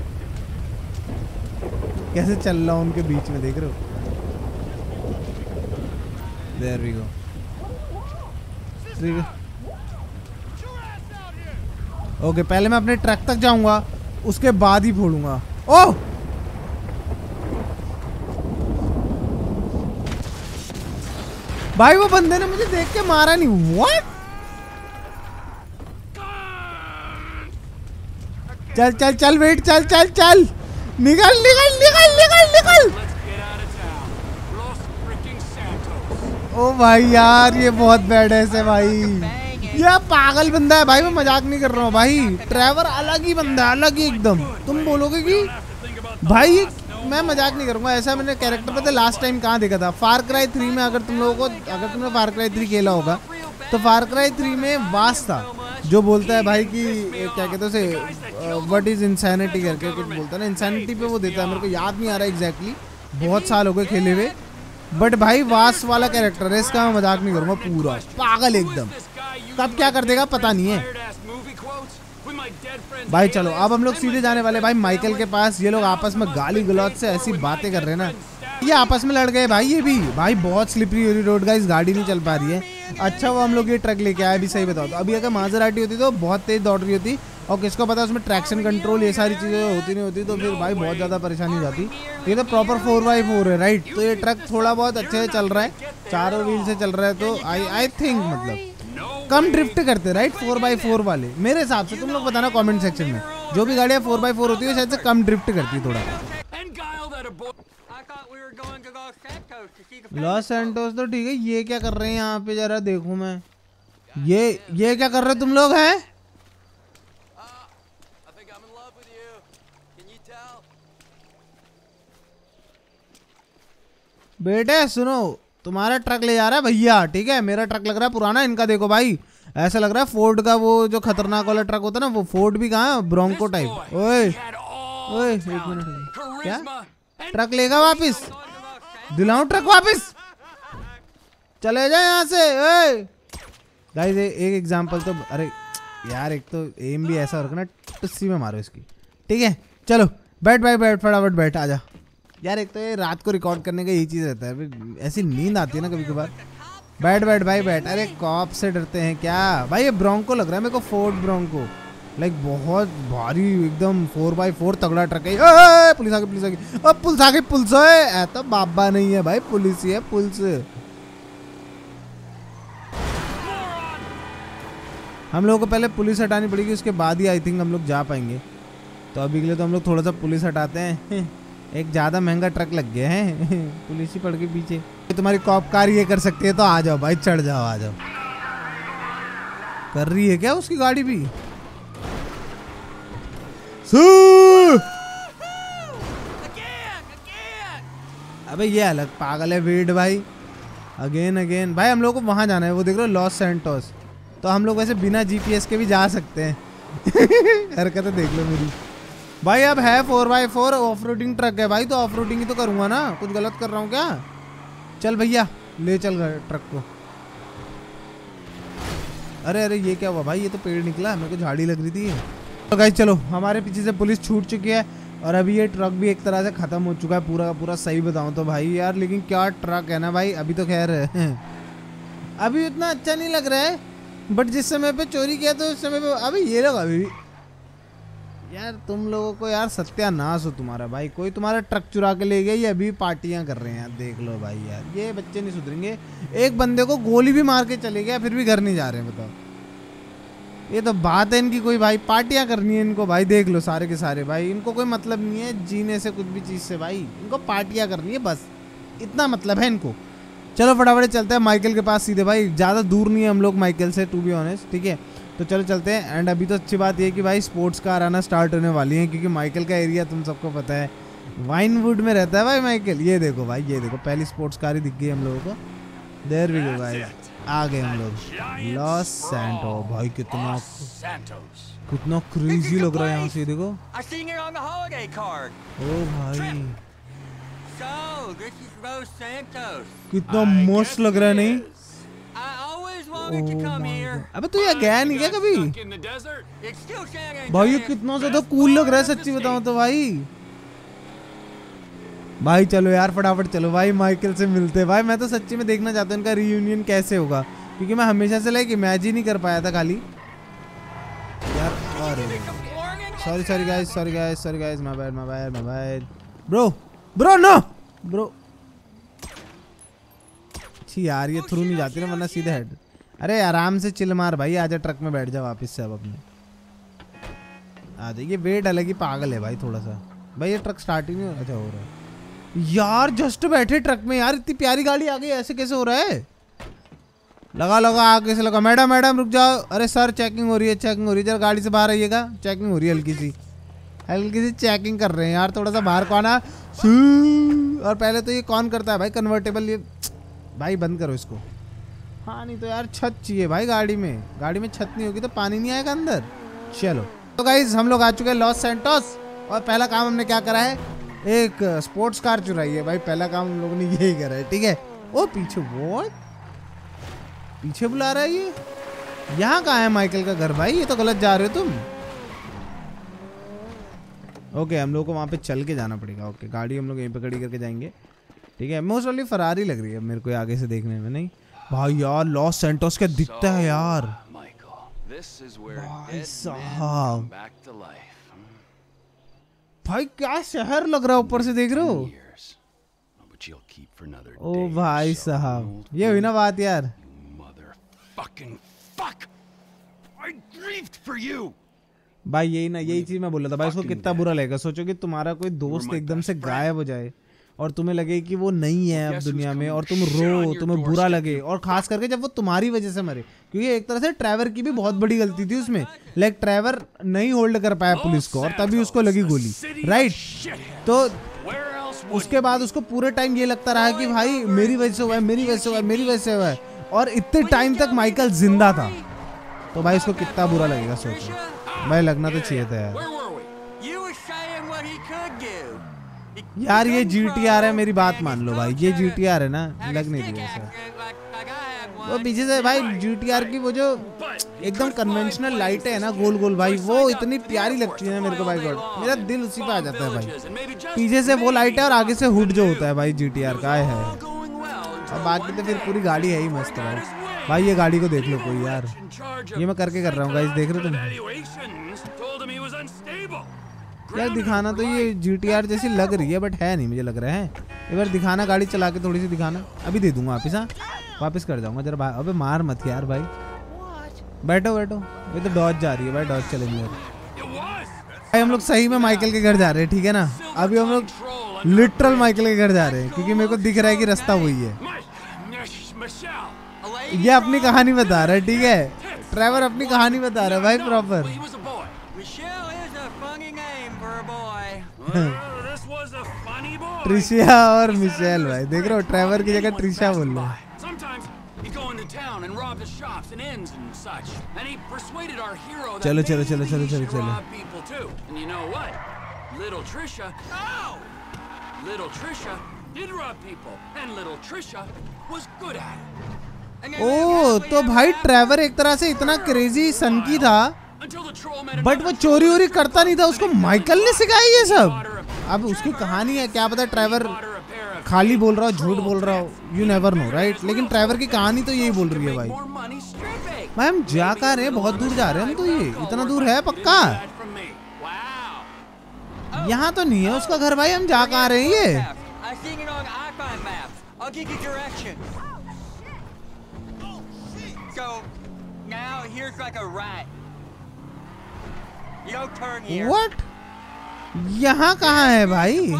कैसे चल रहा हूँ उनके बीच में, देख रहे हो। There we go. ओके पहले मैं अपने ट्रक तक जाऊंगा, उसके बाद ही फोड़ूंगा। ओह भाई वो बंदे ने मुझे देख के मारा नहीं। व्हाट? चल चल चल वेट, चल चल चल, निकल निकल निकल निकल निकल। ओ भाई यार ये बहुत बैड है ऐसे भाई। ये पागल बंदा है भाई, मैं मजाक नहीं कर रहा हूँ भाई। ट्रेवर अलग ही बंदा है, अलग ही एकदम। तुम बोलोगे कि भाई मैं मजाक नहीं करूंगा, ऐसा मैंने कैरेक्टर पता लास्ट टाइम कहाँ देखा था, फार क्राई 3 में। अगर तुम लोगों को, अगर तुमने फार क्राई 3 खेला होगा तो फार क्राई 3 में वास था जो बोलता है भाई कि क्या कहते हैं उसे, व्हाट इज इंसैनिटी करके कुछ बोलता है ना, इंसैनिटी पे वो देता है। मेरे को याद नहीं आ रहा एग्जैक्टली, बहुत साल हो गए खेले हुए, बट भाई वास वाला कैरेक्टर है इसका, मैं मजाक नहीं करूंगा। पूरा पागल एकदम, कब क्या कर देगा पता नहीं है भाई। चलो अब हम लोग सीधे जाने वाले भाई माइकल के पास। ये लोग आपस में गाली गलौज से ऐसी बातें कर रहे हैं ना, ये आपस में लड़ गए भाई। ये भी भाई बहुत स्लिपरी हो रही रोड गाइस, गाड़ी नहीं चल पा रही है। अच्छा वो हम लोग ये ट्रक लेके आए, अभी सही बताओ तो। अभी अगर माजराटी होती तो बहुत तेज दौड़ रही होती, और किसको पता उसमें ट्रैक्शन कंट्रोल ये सारी चीज़ें होती नहीं होती, तो फिर भाई बहुत ज़्यादा परेशानी हो जाती। ये तो प्रॉपर 4x4 है राइट, तो ये ट्रक थोड़ा बहुत अच्छे से चल रहा है, चारों व्हील से चल रहा है। तो आई थिंक मतलब कम ड्रिफ्ट करते राइट 4x4 वाले, मेरे हिसाब से। तुम लोग बताना कमेंट सेक्शन में, जो भी गाड़ियाँ 4x4 होती है शायद से कम ड्रिफ्ट करती है थोड़ा। लॉस सैंटोस तो ठीक है, ये क्या कर रहे हैं यहाँ पे जरा देखूं मैं। ये क्या कर रहे हो तुम लोग हैं? बेटे सुनो, तुम्हारा ट्रक ले जा रहा है भैया, ठीक है। मेरा ट्रक लग रहा है पुराना, इनका देखो भाई ऐसा लग रहा है फोर्ड का वो जो खतरनाक वाला ट्रक होता है ना, वो फोर्ड भी कहाँ है, ब्रोंको टाइप। ओए ओए एक मिनट, क्या ट्रक लेगा वापिस? दिलाऊं ट्रक वापिस? चले जाए यहाँ से। गाइस एक एग्जांपल तो, अरे यार एक तो एम भी ऐसा रखना, टुस्सी में मारो इसकी। ठीक है चलो बैठ भाई, बैठ फटाफट बैठ, आजा। यार एक तो ये रात को रिकॉर्ड करने का यही चीज़ रहता है, ऐसी नींद आती है ना कभी कभार। बैठ बैठ भाई बैठ। अरे कॉप से डरते हैं क्या भाई? ये ब्रोंको लग रहा है मेरे को, फोर्ड ब्रोंको, लाइक बहुत भारी एकदम 4x4 तगड़ा ट्रक है। पुलिस आ गई, पुलिस आ गई, अब पुलिस आ गई, पुलिस है तो बाबा नहीं है भाई, पुलिस ही है, पुलिस। हम लोगों को पहले पुलिस हटानी पड़ेगी, उसके बाद ही आई थिंक हम लोग जा पाएंगे। तो अभी के लिए तो हम लोग थोड़ा सा पुलिस हटाते हैं। एक ज़्यादा महंगा ट्रक लग गया है, पुलिस ही पड़ गई पीछे। तुम्हारी कॉप कार ये कर सकती है तो आ जाओ भाई, चढ़ जाओ, आ जाओ। कर रही है क्या उसकी गाड़ी भी? अबे ये अलग पागल है वेट भाई, अगेन अगेन भाई। हम लोग को वहां जाना है, वो देख रहे हो लॉस सैंटोस। तो हम लोग वैसे बिना GPS के भी जा सकते हैं। हरकतें देख लो मेरी भाई। अब है 4x4 ऑफ रोडिंग ट्रक है भाई, तो ऑफ रोडिंग ही तो करूंगा ना, कुछ गलत कर रहा हूँ क्या? चल भैया ले चल ट्रक को। अरे अरे ये क्या हुआ भाई? ये तो पेड़ निकला, मेरे को झाड़ी लग रही थी। तो गाइस चलो, हमारे पीछे से पुलिस छूट चुकी है और अभी ये ट्रक भी एक तरह से खत्म हो चुका है पूरा का पूरा। सही बताऊं तो भाई यार, लेकिन क्या ट्रक है ना भाई। अभी तो खैर अभी इतना अच्छा नहीं लग रहा है, बट जिस समय पे चोरी किया तो उस समय पे अभी ये लोग अभी यार, तुम लोगों को यार सत्यानाश हो तुम्हारा भाई। कोई तुम्हारा ट्रक चुरा के ले गया, ये अभी पार्टियां कर रहे हैं यार, देख लो भाई यार। ये बच्चे नहीं सुधरेंगे। एक बंदे को गोली भी मार के चले गया, फिर भी घर नहीं जा रहे हैं, बताओ। ये तो बात है इनकी कोई भाई, पार्टियां करनी है इनको भाई। देख लो सारे के सारे भाई, इनको कोई मतलब नहीं है जीने से, कुछ भी चीज़ से भाई। इनको पार्टियां करनी है बस, इतना मतलब है इनको। चलो फटाफट चलते हैं माइकल के पास सीधे भाई, ज़्यादा दूर नहीं है हम लोग माइकल से, टू बी ऑनेस्ट। ठीक है तो चलो चलते हैं। एंड अभी तो अच्छी बात ये है कि भाई स्पोर्ट्स कार आना स्टार्ट होने वाली है, क्योंकि माइकल का एरिया तुम सबको पता है वाइनवुड में रहता है भाई माइकल। ये देखो भाई, ये देखो पहली स्पोर्ट्स कार ही दिख गई हम लोगों को। देयर वी गो गाइस, आ गए हम लोग लॉस सैंटो। भाई कितना कितना क्रेजी लग रहा है यहाँ से, देखो। ओ भाई कितना मस्त लग रहा है, नहीं? अबे तू ये गया नहीं क्या कभी? भाई ये कितना ज्यादा कूल लग रहा है सच्ची बताऊं तो भाई। भाई चलो यार फटाफट चलो भाई, माइकल से मिलते हैं भाई। मैं तो सच्ची में देखना चाहता हूँ इनका रीयूनियन कैसे होगा, क्योंकि मैं हमेशा से लाइक इमेजिन ही कर पाया था खाली यार। अरे sorry sorry guys, sorry guys, sorry guys, my bad, my bad, my bad. Bro bro no bro. छी यार ये थ्रू नहीं जाती ना, वरना सीधे हेड। अरे आराम से चिल मार भाई, आजा ट्रक में बैठ जा वापस से अब अपने। आ जाइए, वेट अलग ही पागल है भाई थोड़ा सा। भाई ये ट्रक स्टार्ट ही नहीं हो रहा है यार। जस्ट बैठे ट्रक में यार, इतनी प्यारी गाड़ी आ गई, ऐसे कैसे हो रहा है? लगा लगा आगे से लगा। मैडम मैडम रुक जाओ। अरे सर चेकिंग हो रही है, चेकिंग हो रही है, जरा गाड़ी से बाहर आइएगा। चेकिंग हो रही है, हल्की सी चेकिंग कर रहे हैं यार, थोड़ा सा बाहर को आना। और पहले तो ये कौन करता है भाई कन्वर्टेबल? ये भाई बंद करो इसको। हाँ नहीं तो यार छत चाहिए भाई गाड़ी में। गाड़ी में छत नहीं होगी तो पानी नहीं आएगा अंदर। चलो तो गाइज हम लोग आ चुके हैं लॉस सैंटोस, और पहला काम हमने क्या करा है, एक स्पोर्ट्स कार चुराई है भाई। पहला काम हम लोगों ने यही करा है। ठीक है। ओ पीछे वो पीछे बुला रहा है ये। यहाँ कहाँ है माइकल का घर भाई? ये तो गलत जा रहे हो तुम। ओके हम लोग को वहाँ पे चल के जाना पड़ेगा। ओके गाड़ी हम लोग यहीं पे खड़ी करके जाएंगे। ठीक है। मोस्ट वाली फरारी लग रही है मेरे को आगे से देखने में। नहीं भाई यार लॉस सैंटोस क्या दिखता है यार भाई साहब। भाई क्या शहर लग रहा है ऊपर से, देख रहे हो? ओ भाई साहब ये हुई ना बात यार। भाई यही ना, यही चीज मैं बोल रहा था भाई। उसको कितना बुरा लगेगा, सोचो कि तुम्हारा कोई दोस्त एकदम से गायब हो जाए और तुम्हें लगे कि वो नहीं है अब दुनिया में, और तुम रो, तुम्हें बुरा लगे, और खास करके जब वो तुम्हारी वजह से मरे। क्योंकि एक तरह से ट्रेवर की भी बहुत बड़ी गलती थी उसमें। लाइक ट्रेवर नहीं होल्ड कर पाया पुलिस को और तभी उसको लगी गोली, राइट? तो उसके बाद उसको पूरे टाइम ये लगता रहा कि भाई मेरी वजह से हुआ है, मेरी वजह से हुआ है, मेरी वजह से हुआ है, और इतने टाइम तक माइकल जिंदा था। तो भाई उसको कितना बुरा लगेगा सोचो भाई। लगना तो चाहिए था यार ये GTR है, मेरी बात मान लो भाई, ये GTR है ना, लग नहीं रही है वो पीछे से भाई GTR की वो जो एकदम कन्वेंशनल लाइट है ना गोल गोल भाई, वो इतनी प्यारी लगती है मेरे को भाई गॉड, मेरा दिल उसी पे आ जाता है भाई। पीछे से वो लाइट है और आगे से हुड जो होता है भाई GTR का है। और बाकी तो फिर पूरी गाड़ी है ही मस्त भाई। ये गाड़ी को देख लो कोई यार, ये मैं करके कर रहा हूँ गाइस, देख रहे हो तुम यार। दिखाना तो ये GTR जैसी लग रही है बट है नहीं, मुझे लग रहा है। एक बार दिखाना गाड़ी चला के, थोड़ी सी दिखाना। अभी दे दूंगा वापिस, हाँ वापिस कर जाऊंगा जरा। अबे मार मत यार भाई, बैठो बैठो। ये तो डॉज जा रही है भाई, डॉज चलेंगे भाई। हम लोग सही में माइकल के घर जा रहे हैं, ठीक है ना। अभी हम लोग लिटरल माइकल के घर जा रहे हैं क्योंकि मेरे को दिख रहा है कि रास्ता वही है। ये अपनी कहानी बता रहा है, ठीक है। ट्रेवर अपनी कहानी बता रहा है भाई प्रॉपर। ट्रिशिया और मिशेल भाई, देख रहे हो ट्रेवर की जगह ट्रिशा बोल रहा है। चलो चलो चलो चलो चलो चलो। ओ तो भाई ट्रेवर एक तरह से इतना क्रेजी सनकी था बट वो चोरी वोरी करता नहीं था, उसको माइकल ने सिखाया ये सब। अब उसकी कहानी है, क्या पता ट्रेवर खाली बोल रहा हो, झूठ बोल रहा हो, यू नेवर नो राइट। लेकिन ट्रेवर की कहानी तो यही बोल रही है भाई। भाई हम जा कर रहे हैं, बहुत दूर जा रहे हैं हम तो। ये इतना दूर है पक्का, यहाँ तो नहीं है उसका घर भाई। हम जा कर रहे हैं ये। What? यहाँ कहाँ है भाई?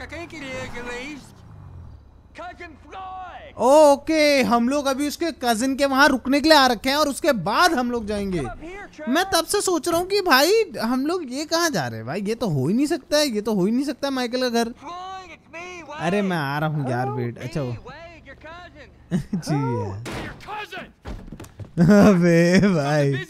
ओके हम लोग अभी उसके कजिन के वहां रुकने के लिए आ रखे हैं और उसके बाद हम लोग जाएंगे। मैं तब से सोच रहा हूँ कि भाई हम लोग ये कहाँ जा रहे हैं भाई, ये तो हो ही नहीं सकता है, ये तो हो ही नहीं सकता माइकल का घर। अरे मैं आ रहा हूँ यार वेट। अच्छा वो जी है। अबे भाई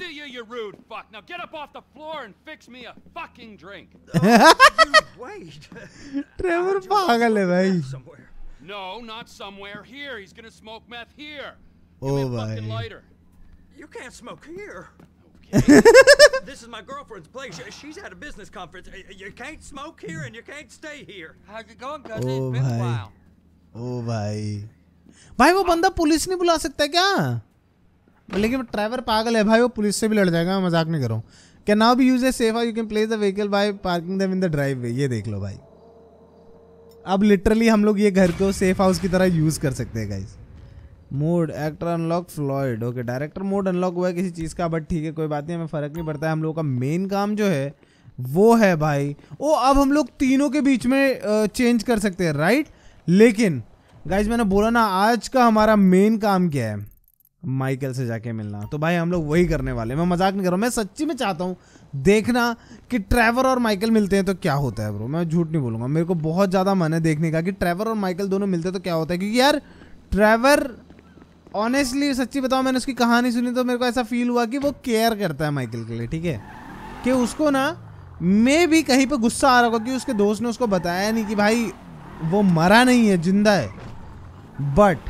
ट्रेवर पागल है भाई। No, not somewhere here. He's gonna smoke meth here. Oh, fucking lighter. You can't smoke here. Okay. This is my girlfriend's place. She's at a business conference. You can't smoke here and you can't stay here. How's it going, cousin? It's been a while. Oh भाई वो बंदा police नहीं बुला सकता क्या? लेकिन Trevor पागल है भाई, वो पुलिस से भी लड़ जाएगा, मैं मजाक नहीं कर रहा हूँ। Can now be used as safe house. You can place the vehicle by parking them in the driveway. ये देख लो भाई, अब लिटरली हम लोग ये घर को सेफ हाउस की तरह यूज कर सकते हैं guys. Mode actor unlock Floyd. Okay director mode unlock हुआ है किसी चीज का, बट ठीक है कोई बात नहीं, हमें फर्क नहीं पड़ता है। हम लोगों का मेन काम जो है वो है भाई, ओ अब हम लोग तीनों के बीच में चेंज कर सकते हैं राइट। लेकिन गाइस मैंने बोला ना आज का हमारा मेन काम क्या है, माइकल से जाके मिलना। तो भाई हम लोग वही करने वाले हैं, मैं मजाक नहीं कर रहा हूँ। मैं सच्ची में चाहता हूँ देखना कि ट्रेवर और माइकल मिलते हैं तो क्या होता है ब्रो। मैं झूठ नहीं बोलूंगा, मेरे को बहुत ज़्यादा मन है देखने का कि ट्रेवर और माइकल दोनों मिलते तो क्या होता है। क्योंकि यार ट्रेवर ऑनेस्टली सच्ची बताओ, मैंने उसकी कहानी सुनी तो मेरे को ऐसा फील हुआ कि वो केयर करता है माइकल के लिए, ठीक है। कि उसको ना मैं भी कहीं पे गुस्सा आ रहा होगा कि उसके दोस्त ने उसको बताया नहीं कि भाई वो मरा नहीं है, जिंदा है, बट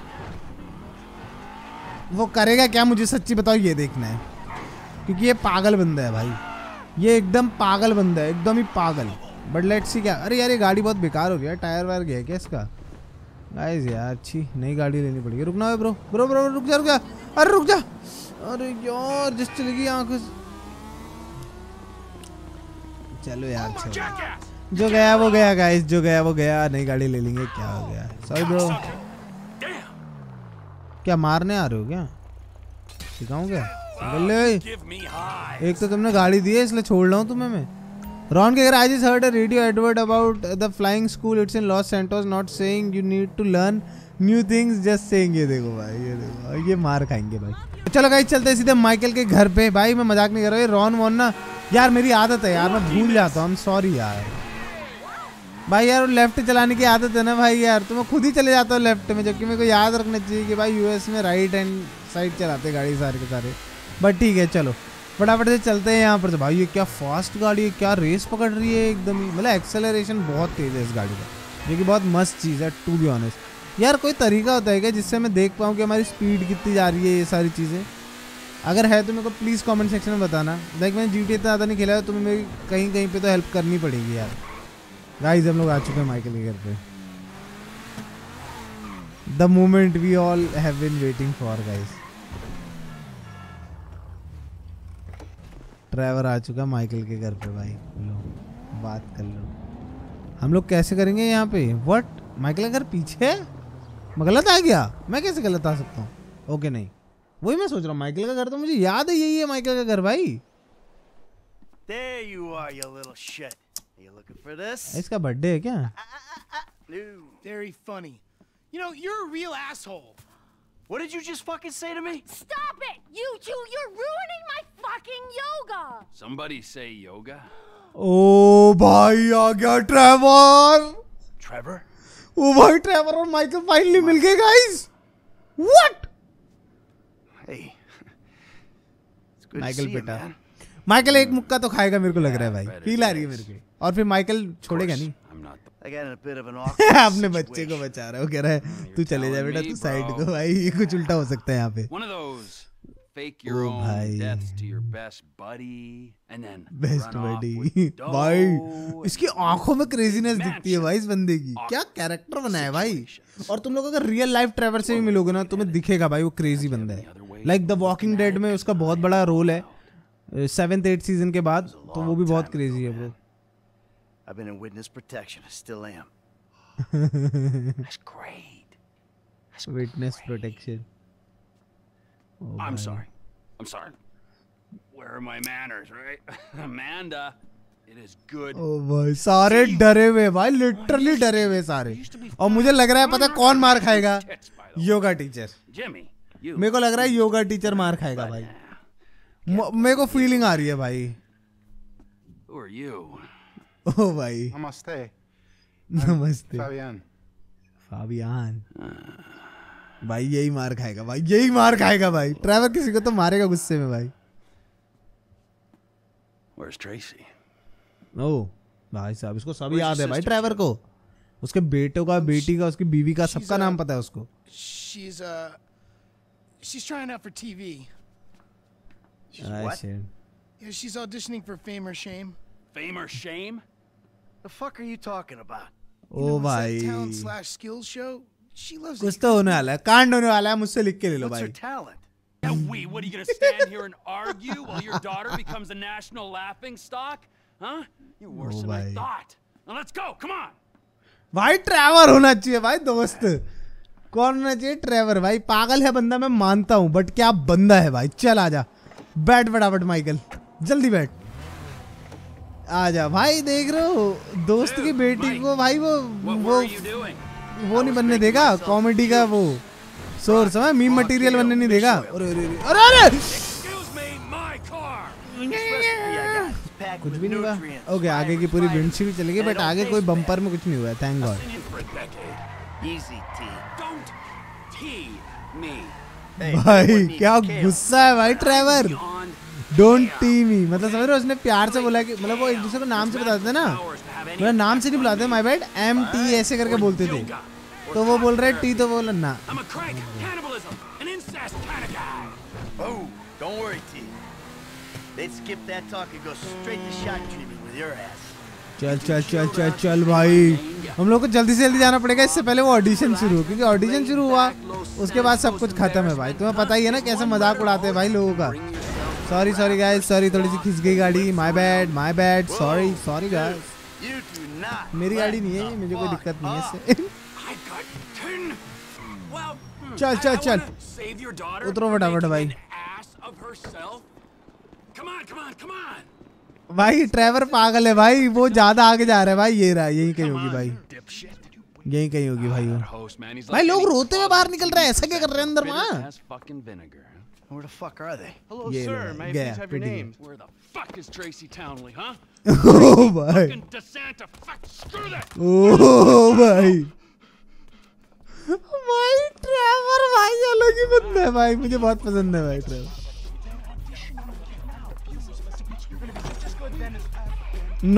वो करेगा क्या मुझे सच्ची बताओ ये देखना है। क्योंकि ये पागल बंदा है भाई, ये एकदम पागल बंदा है, एकदम ही पागल। बट लेट्स सी क्या। अरे यार ये गाड़ी बहुत बेकार हो गया, टायर वायर गया क्या इसका गाइस यार। अच्छी नई गाड़ी लेनी पड़ेगी। रुकना है ब्रो ब्रो ब्रो रुक जा रुक जा, अरे रुक जा। अरे यार जिस चलेगी आंख। चलो यार चलो, जो गया वो गया गाइस, जो गया वो गया। नई गाड़ी ले लेंगे, क्या हो गया। Sorry bro. क्या मारने आ रहे हो क्या, सिखाऊं क्या? एक तो तुमने गाड़ी दी है इसलिए छोड़ रहा हूँ तुम्हें मैं। रॉन के घर I just heard a radio advert about the flying school, it's in Los Santos, not saying you need to learn new things, just saying. ये देखो भाई, ये देखो, ये मार खाएंगे भाई। चलो गाइस चलते हैं सीधे माइकल के घर पे। भाई मैं मजाक नहीं कर रहा हूँ, रॉन वॉन ना यार मेरी आदत है यार, मैं भूल जाता हूँ, सॉरी यार भाई। यार लेफ्ट चलाने की आदत है ना भाई यार, तो मैं खुद ही चले जाता हूँ लेफ्ट में, जबकि मेरे को याद रखना चाहिए कि भाई यूएस में राइट हैंड साइड चलाते गाड़ी सारे के सारे। बट ठीक है चलो फटाफट से चलते हैं यहाँ पर। तो भाई ये क्या फास्ट गाड़ी है, क्या रेस पकड़ रही है एकदम ही, मतलब एक्सेलरेशन बहुत तेज है इस गाड़ी का, जो कि बहुत मस्त चीज़ है टू बी ऑनेस्ट। यार कोई तरीका होता है क्या जिससे मैं देख पाऊँ कि हमारी स्पीड कितनी जा रही है, ये सारी चीज़ें? अगर है तो मेरे को प्लीज़ कमेंट सेक्शन में बताना। लाइक मैंने GTA इतना ज़्यादा नहीं खेला है, तो मेरी कहीं कहीं पे तो हेल्प करनी पड़ेगी यार। गाइस हम लोग आ चुके हैं माइकल के घर पे। The moment we all have been waiting for guys. Trevor आ चुका माइकल के घर पे भाई। लो बात कर लो। हम लोग कैसे करेंगे यहाँ पे? व्हाट? माइकल का घर पीछे है? मैं गलत आ गया? मैं कैसे गलत आ सकता हूँ? ओके नहीं, वही मैं सोच रहा हूँ। माइकल का घर तो मुझे याद है, यही है माइकल का घर भाई। There you are, you little shit. Are you looking for this? इसका बर्थडे है क्या? No. Very funny. You know, you're a real asshole. What did you just fucking say to me? Stop it! You two, you're ruining my fucking yoga! Somebody say yoga? ओ भाई आ गया Trevor. Trevor? ओ भाई Trevor और Michael finally मिल गए guys. What? Hey. It's good to Michael see you, बेटा। man. Michael एक मुक्का तो खाएगा मेरे को लग रहा है भाई। फील आ रही है मेरे को। और फिर माइकल छोड़ेगा नहीं। I'm not the... I got in a bit of an awkward अपने बच्चे को बचा रहा है। वो कह रहा है तू चले जा बेटा, तू साइड को। भाई ये कुछ उल्टा हो सकता है यहाँ पे। One of those fake your Oh, own bhai. deaths to your best buddy and then best run off buddy with dough भाई। and इसकी आंखों में क्रेजीनेस दिखती है भाई इस बंदे की। क्या कैरेक्टर बनाया है भाई। और तुम लोग अगर रियल लाइफ ट्रेवर से भी मिलोगे ना, तुम्हें दिखेगा भाई वो क्रेजी बंदा है। लाइक द वॉकिंग डेड में उसका बहुत बड़ा रोल है 7th 8th सीजन के बाद, तो वो भी बहुत क्रेजी है bro. I've been in witness protection. I still am. That's great. That's witness great. Protection. I'm sorry. I'm sorry. Where are my manners, right? Amanda, it is good. Oh भाई सारे डरे हुए भाई, लिटरली डरे हुए सारे। और मुझे लग रहा है पता कौन मार खाएगा? योगा टीचर। Jimmy, you. मेरे को लग रहा है योगा टीचर मार खाएगा भाई। मेरे को फीलिंग आ रही है भाई। Who are you? ओ भाई Namaste, नमस्ते Fabian. फाबियान। भाई यही मार खाएगा भाई, यही मार खाएगा भाई। ट्रेवर किसी को तो मारेगा गुस्से में भाई। Where's Tracy? ओ भाई साहब इसको सब याद है भाई ट्रेवर को। उसके बेटों का, बेटी का, उसकी बीवी का, सबका नाम पता है उसको। She's trying out for TV. What? Yeah, she's auditioning for Fame or Shame. Fame or shame? The fuck are you talking about? You O know, it's भाई that talent/skills show. She loves कुछ it. तो होने वाला है, कांड होने वाला है। मुझसे लिख के ले लो What's her भाई। talent? Yeah, what are you gonna stand here and argue while your daughter becomes a national laughing stock? Huh? You're worse than I bhai. thought. Now let's go. Come on. भाई Trevor होना चाहिए भाई दोस्त। कौन होना चाहिए? Trevor भाई। पागल है बंदा मैं मानता हूँ, बट क्या बंदा है भाई। चल आजा, बैठ फटाफट माइकल, जल्दी बैठ। आजा भाई। देख रहे हो दोस्त की बेटी को भाई, What were you doing? वो नहीं बनने देगा कॉमेडी का वो सोर्स है, मीम मटेरियल बनने नहीं देगा। अरे अरे अरे अरे Excuse me, my car. कुछ भी नहीं हुआ। ओके आगे की पूरी विंडशील्ड चली गई, बट आगे कोई बम्पर में कुछ नहीं हुआ है, thank god. Been in for a decade. Easy, T. Don't tee me. भाई क्या गुस्सा है भाई Trevor. Beyond don't T me, मतलब समझ रहे हो उसने प्यार से बोला कि, मतलब वो एक दूसरे को नाम से बताते थे ना, मतलब नाम से नहीं बुलाते, माय बैड, MT ऐसे करके बोलते थे। तो वो बोल रहे टी, तो बोला ना। I'm a crank, cannibalism, an incest kind of guy. Oh, don't worry, T. They'd skip that talk and go straight to shot treatment with your ass. चल चल चल चल चल भाई, हम लोग को जल्दी से जल्दी जाना पड़ेगा, इससे पहले वो ऑडिशन शुरू हो, क्योंकि ऑडिशन शुरू हुआ उसके बाद सब कुछ खत्म है भाई। तुम्हें पता ही है ना कैसे मजाक उड़ाते हैं भाई लोगों का। सॉरी सॉरी गाइस, सॉरी थोड़ी सी खिंच गई गाड़ी, my bad, sorry sorry guys. You do not. मेरी गाड़ी नहीं है, मुझे कोई दिक्कत नहीं है इससे। I got 10. Well, चल चल चल, save your daughter. उतरो फटाफट भाई। An ass of herself. Come on, come on, come on. भाई ट्रेवर पागल है भाई, वो ज्यादा आगे जा रहा है भाई। ये रहा, यही कहीं होगी भाई, यही कहीं होगी भाई वो। Host, man, he's भाई like लोग any रोते हुए बाहर निकल रहे हैं, ऐसा क्या कर रहे हैं अंदर वहाँ? as fucking vinegar. Where the fuck are they? Hello, Yeah, sir. right. May I Yeah, please have your pretty name? Where the fuck is Tracy Townley, huh? ओ भाई, Fucking DeSanta, fuck, screw that. ओ भाई, भाई Trevor भाई अलग ही बंदा है भाई, मुझे बहुत पसंद है भाई ट्रेवर।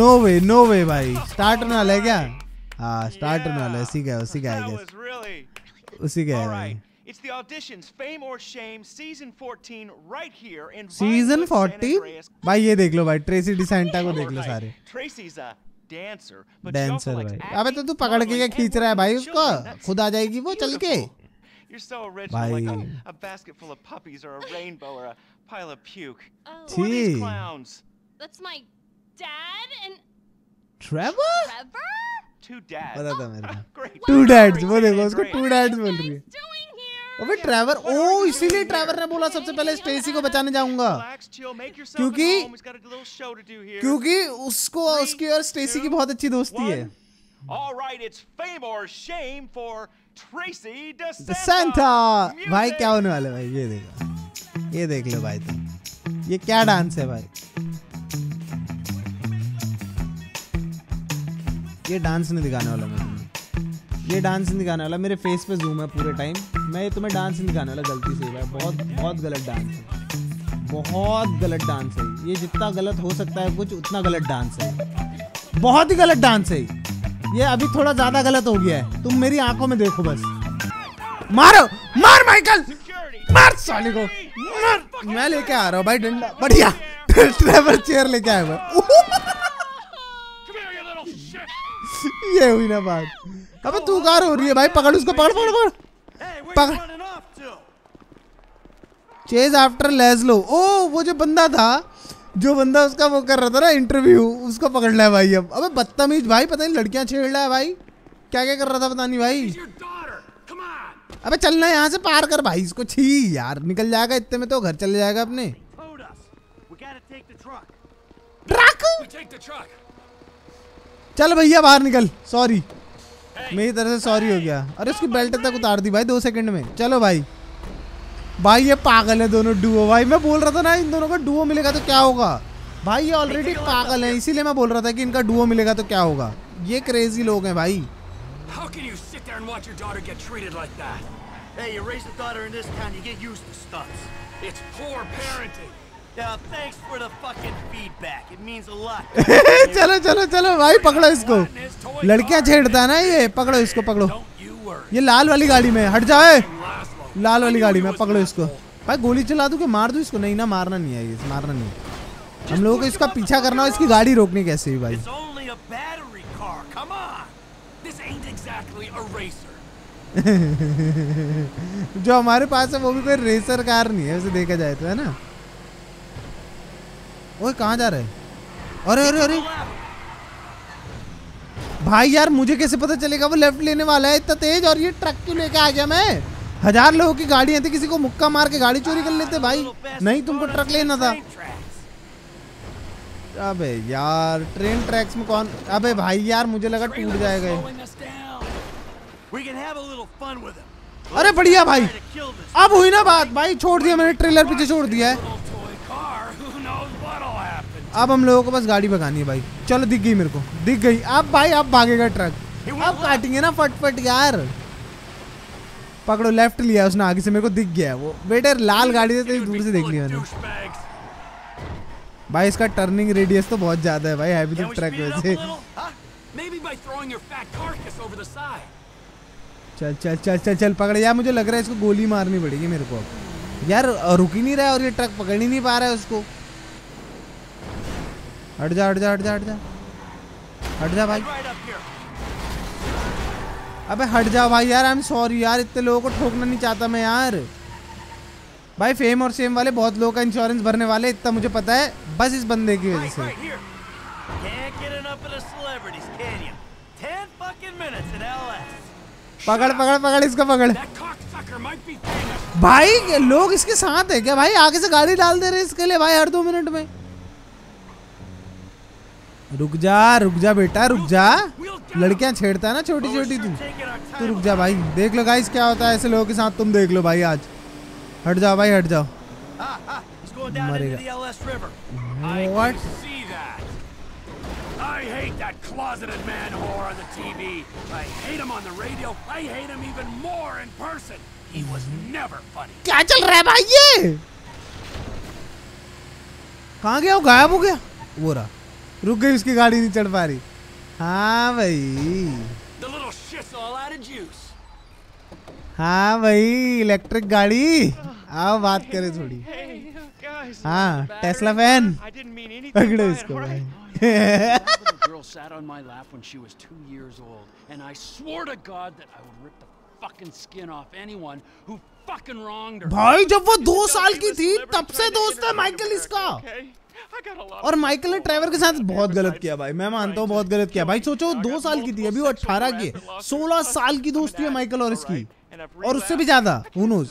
नो वे भाई, स्टार्ट होने वाला है क्या? हाँ स्टार्ट होने वाला है, उसी का That आएगा। was really उसी के All है right. It's the auditions, Fame or Shame, season 14, right here in season Vinewood, San 14 Andreas. भाई ये देख लो भाई ट्रेसी डिसेंटा को देख लो Alright. सारे Tracy's a dancer, but she also dancer likes भाई। acting, अबे तो तू पकड़ के क्या modeling, खींच and रहा है भाई working with उसको? children. That's खुद आ जाएगी वो चल के। beautiful. You're so original, भाई। like a basket full of puppies or a rainbow or a pile of puke. Oh, Who are these छी। clowns? that's my dad and Trevor Trevor. Two dads. पता था मेरे को। Great. Two dads वो Great, देखो उसको great. Two dads बोल रही है। Doing here. अबे ट्रेवर ओ इसीलिए ट्रेवर ने बोला सबसे पहले स्टेसी को बचाने जाऊंगा Relax, chill, make yourself क्योंकि at home. We've got a little show to do here. क्योंकि उसको उसकी और स्टेसी की बहुत अच्छी दोस्ती है। All right, it's Fame or Shame for Tracy DeSanta. Santa भाई Music. क्या होने वाला है भाई ये देखो ये देख लो भाई तुम ये क्या डांस है भाई ये डांस नहीं दिखाने वाला मैं तुम्हें ये डांस नहीं दिखाने वाला मेरे फेस पे जूम है पूरे टाइम मैं ये तुम्हें डांस नहीं दिखाने वाला गलती से भाई बहुत बहुत गलत डांस है बहुत गलत डांस है ये जितना गलत हो सकता है कुछ उतना गलत डांस है बहुत ही गलत डांस है ये अभी थोड़ा ज्यादा गलत हो गया है तुम मेरी आंखों में देखो बस मारो मार माइकल मार साले को मार मैं लेके आ रहा हूँ भाई डंडा बढ़िया ट्रेवर चेयर लेके आया भाई ये हुई ना बात अबे तू कहाँ हो रही है भाई पकड़ उसको पकड़ पकड़ पकड़ Hey, where Pag- you running off to? Chase after Lazlow ओ वो जो बंदा था जो बंदा उसका वो कर रहा था ना इंटरव्यू उसको पकड़ना है भाई अब अबे बदतमीज भाई पता नहीं लड़कियां छेड़ रहा है भाई क्या क्या कर रहा था पता नहीं भाई Your daughter. Come on. अबे चलना है यहाँ से पार कर भाई इसको छी यार निकल जाएगा इतने में तो घर चले जाएगा अपने Told us. We gotta take the truck. Truck We take the truck. चल भैया बाहर निकल सॉरी मेरी तरफ से सॉरी हो गया अरे उसकी बेल्ट तक उतार दी भाई 2 सेकंड में चलो भाई भाई ये पागल है दोनों डुओ भाई मैं बोल रहा था ना इन दोनों का डुओ मिलेगा तो क्या होगा भाई ये ऑलरेडी पागल है इसीलिए मैं बोल रहा था कि इनका डुओ मिलेगा तो क्या होगा ये क्रेजी लोग हैं भाई How can you sit there and watch your daughter get treated like that? Hey, you raise a daughter in this town, you get used to stunts. It's poor parenting. Yeah, thanks for the fucking feedback. It means a lot. चलो चलो चलो भाई पकड़ो इसको लड़कियां छेड़ता है ना ये पकड़ो इसको पकड़ो Don't you worry. ये लाल वाली गाड़ी में हट जाए Laszlo. लाल वाली गाड़ी में पकड़ो इसको भाई गोली चला दूं कि मार दूं इसको नहीं ना मारना नहीं है ये मारना नहीं है हम लोगों को इसका पीछा करना हो इसकी गाड़ी रोकनी कैसे भी भाई It's only a battery car. Come on. This ain't exactly a racer. जो हमारे पास है वो भी कोई रेसर कार नहीं है उसे देखा जाए तो है ना ओए कहाँ जा रहे हैं अरे अरे अरे भाई यार मुझे कैसे पता चलेगा वो लेफ्ट लेने वाला है इतना तेज और ये ट्रक क्यों लेके आ गया मैं 1000 लोगों की गाड़ियां थी किसी को मुक्का मार के गाड़ी चोरी कर लेते भाई नहीं तुमको ट्रक लेना था अबे यार ट्रेन ट्रैक्स में कौन अबे भाई यार मुझे लगा टूट जाएगा ये Slowing us down. We can have a little fun with him. अरे बढ़िया भाई Try to kill this. अब हुई ना बात भाई छोड़ दिया मैंने ट्रेलर पीछे छोड़ दिया है Little toy car. Who knows what'll happen? अब हम लोगों को बस गाड़ी भगानी है भाई चलो दिख गई मेरे को दिख गई अब भाई अब भागेगा ट्रक अब काटेंगे ना फटफट यार पकड़ो लेफ्ट लिया उसने आगे से मेरे को दिख गया है वो बेटे लाल गाड़ी से तेरी दूर से देख लिया मैंने Douchebags. भाई इसका टर्निंग रेडियस तो बहुत ज्यादा है भाई heavy Can we truck speed it up a वैसे little? Huh? Maybe by throwing your fat carcass over the side. चल चल चल चल चल पकड़ यार मुझे लग रहा है इसको गोली मारनी पड़ेगी मेरे को अब यार रुक ही नहीं रहा है और ये ट्रक पकड़ ही नहीं पा रहा है उसको हट जा हट जा हट जा हट जा हट जा भाई Right up here. अबे हट जा भाई यार आई एम सॉरी यार इतने लोगों को ठोकना नहीं चाहता मैं यार भाई फेम और सेम वाले बहुत लोगों का इंश्योरेंस भरने वाले इतना मुझे पता है बस इस बंदे की वजह Right, से right here. Can't get enough of the celebrities, can you? 10 fucking minutes in LS. पकड़ पकड़ पकड़ इसका पकड़ That cocksucker might be famous. भाई लोग इसके साथ है क्या भाई आगे से गाड़ी डाल दे रहे इसके लिए भाई हर 2 मिनट में रुक जा बेटा रुक जा लड़कियां छेड़ता है ना छोटी छोटी तू Taking our तू time. रुक जा भाई देख लो गाइस क्या होता है ऐसे लोगों के साथ तुम देख लो भाई आज हट जाओ भाई हट जाओ He's going down into Mariga. the LS River. I What? can see that. I hate that closeted man whore on the TV. I hate him on the radio. I hate him even more in person. He was never funny. क्या चल रहा है भाई ये कहाँ गया वो गायब हो गया वो रहा रुक गई उसकी गाड़ी नहीं चढ़ पा रही हाँ भाई The little shit's all out of juice. हाँ भाई इलेक्ट्रिक गाड़ी, आओ बात करें थोड़ी। हाँ टेस्ला फैन, पकड़ो इसको भाई। Girl sat on my lap when she was 2 years old, and I swore to God that I would rip the fucking skin off anyone who fucking wronged her. भाई जब वो 2 साल की थी तब से दोस्त है माइकल इसका। और माइकल ने ट्रेवर के साथ बहुत गलत किया भाई, मैं मानता हूँ बहुत गलत किया भाई। सोचो 2 साल की थी, अभी वो 18 की, 16 साल की दोस्ती है माइकल और इसकी, और उससे भी ज्यादा। Who knows?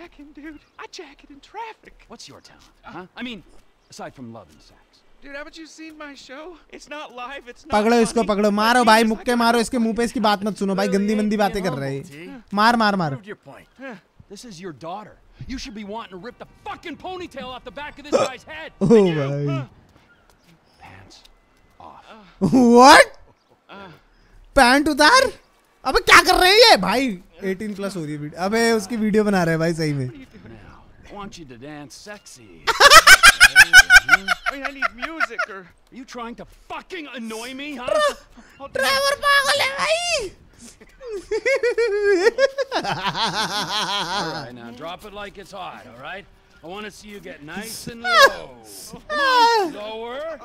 What's your talent, huh? I mean, aside from love and sex. Dude, haven't you seen my show? It's not live, it's not पकड़ो इसको, पकड़ो, मारो भाई, मुक्के मारो इसके मुंह पे। इसकी बात मत सुनो भाई, गंदी मंदी बातें कर रहे हैं। मार मार मार। Proved your point. This is your daughter. You should be wanting to rip the fucking ponytail off the back of this guy's head. ओ भाई Pants off. What? पैंट उतार? अबे क्या कर रहे हैं ये भाई? 18 प्लस हो रही है वीडियो। अबे उसकी वीडियो बना रहे हैं भाई सही में। Now, I want you to dance sexy. I mean, I need music or... Are you trying to fucking annoy me, huh? Driver पागल है भाई। All right, now drop it like it's hot, all right? I want to see you get nice and low. Come on, lower.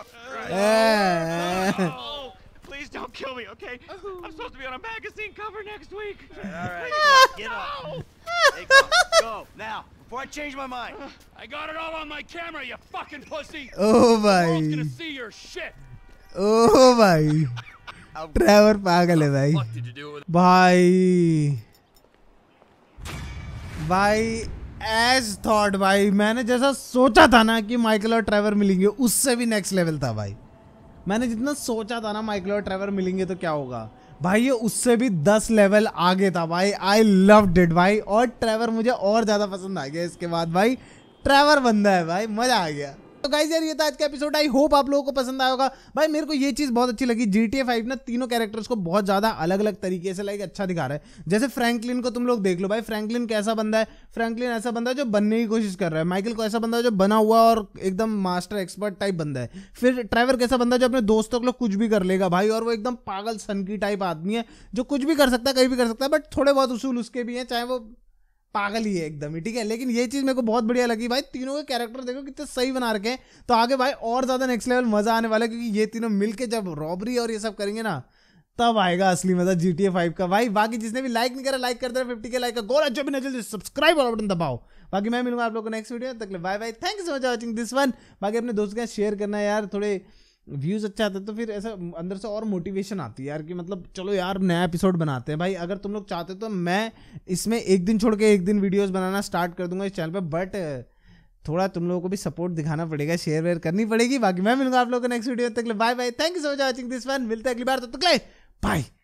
Oh, please don't kill me, okay? I'm supposed to be on a magazine cover next week. All right, get up. Hey, go now before I change my mind. I got it all on my camera, you fucking pussy. O World's भाई, gonna see your shit. ओ भाई, driver पागल है भाई। What did you do with भाई भाई as thought भाई, मैंने जैसा सोचा था ना कि माइकल और ट्रेवर मिलेंगे, उससे भी नेक्स्ट लेवल था भाई। मैंने जितना सोचा था ना माइकल और ट्रेवर मिलेंगे तो क्या होगा भाई, ये उससे भी 10 लेवल आगे था भाई। आई लव्ड इट भाई, और ट्रेवर मुझे और ज्यादा पसंद आ गया इसके बाद भाई। ट्रेवर बंदा है भाई, मजा आ गया। तो गाइस यार ये था आज का एपिसोड, आई होप आप लोगों को पसंद आया होगा भाई। मेरे को ये चीज़ बहुत अच्छी लगी, GTA 5 ना तीनों कैरेक्टर्स को बहुत ज़्यादा अलग अलग तरीके से लाइक अच्छा दिखा रहा है। जैसे फ्रैंकलिन को तुम लोग देख लो भाई, फ्रैंकलिन कैसा बंदा है? फ्रैंकलिन ऐसा बंदा है जो बनने की कोशिश कर रहा है। माइकल को ऐसा बंदा है जो बना हुआ और एकदम मास्टर एक्सपर्ट टाइप बंदा है। फिर ट्रेवर कैसा बंदा है जो अपने दोस्तों के लिए कुछ भी कर लेगा भाई, और वो एकदम पागल सन की टाइप आदमी है जो कुछ भी कर सकता है, कहीं भी कर सकता है, बट थोड़े बहुत उसूल उसके भी हैं, चाहे वो पागल ही है एकदम ही, ठीक है। लेकिन ये चीज़ मेरे को बहुत बढ़िया लगी भाई, तीनों के कैरेक्टर देखो कितने सही बना रखे हैं। तो आगे भाई और ज़्यादा नेक्स्ट लेवल मज़ा आने वाला है, क्योंकि ये तीनों मिलके जब रॉबरी और ये सब करेंगे ना, तब आएगा असली मज़ा GTA 5 का भाई। बाकी जिसने भी लाइक नहीं करा, लाइक कर देना, 50K लाइक का गोल है, जो भी ना जल्दी सब्सक्राइब वाला बटन दबाओ। बाकी मैं मिलूंगा आप लोगों को नेक्स्ट वीडियो, तक bye bye, thank you so much for watching this one. बाकी अपने दोस्तों के साथ शेयर करना यार, थोड़े व्यूज़ अच्छा आते तो फिर ऐसा अंदर से और मोटिवेशन आती है यार, कि मतलब चलो यार नया एपिसोड बनाते हैं भाई। अगर तुम लोग चाहते तो मैं इसमें एक दिन छोड़ के एक दिन वीडियोस बनाना स्टार्ट कर दूंगा इस चैनल पे, बट थोड़ा तुम लोगों को भी सपोर्ट दिखाना पड़ेगा, शेयर वेयर करनी पड़ेगी। बाकी मैं मिलूंगा आप लोगों को नेक्स्ट वीडियो, तक bye bye, thank you so much for watching this one. मिलते हैं अगली बार, तब तक बाय।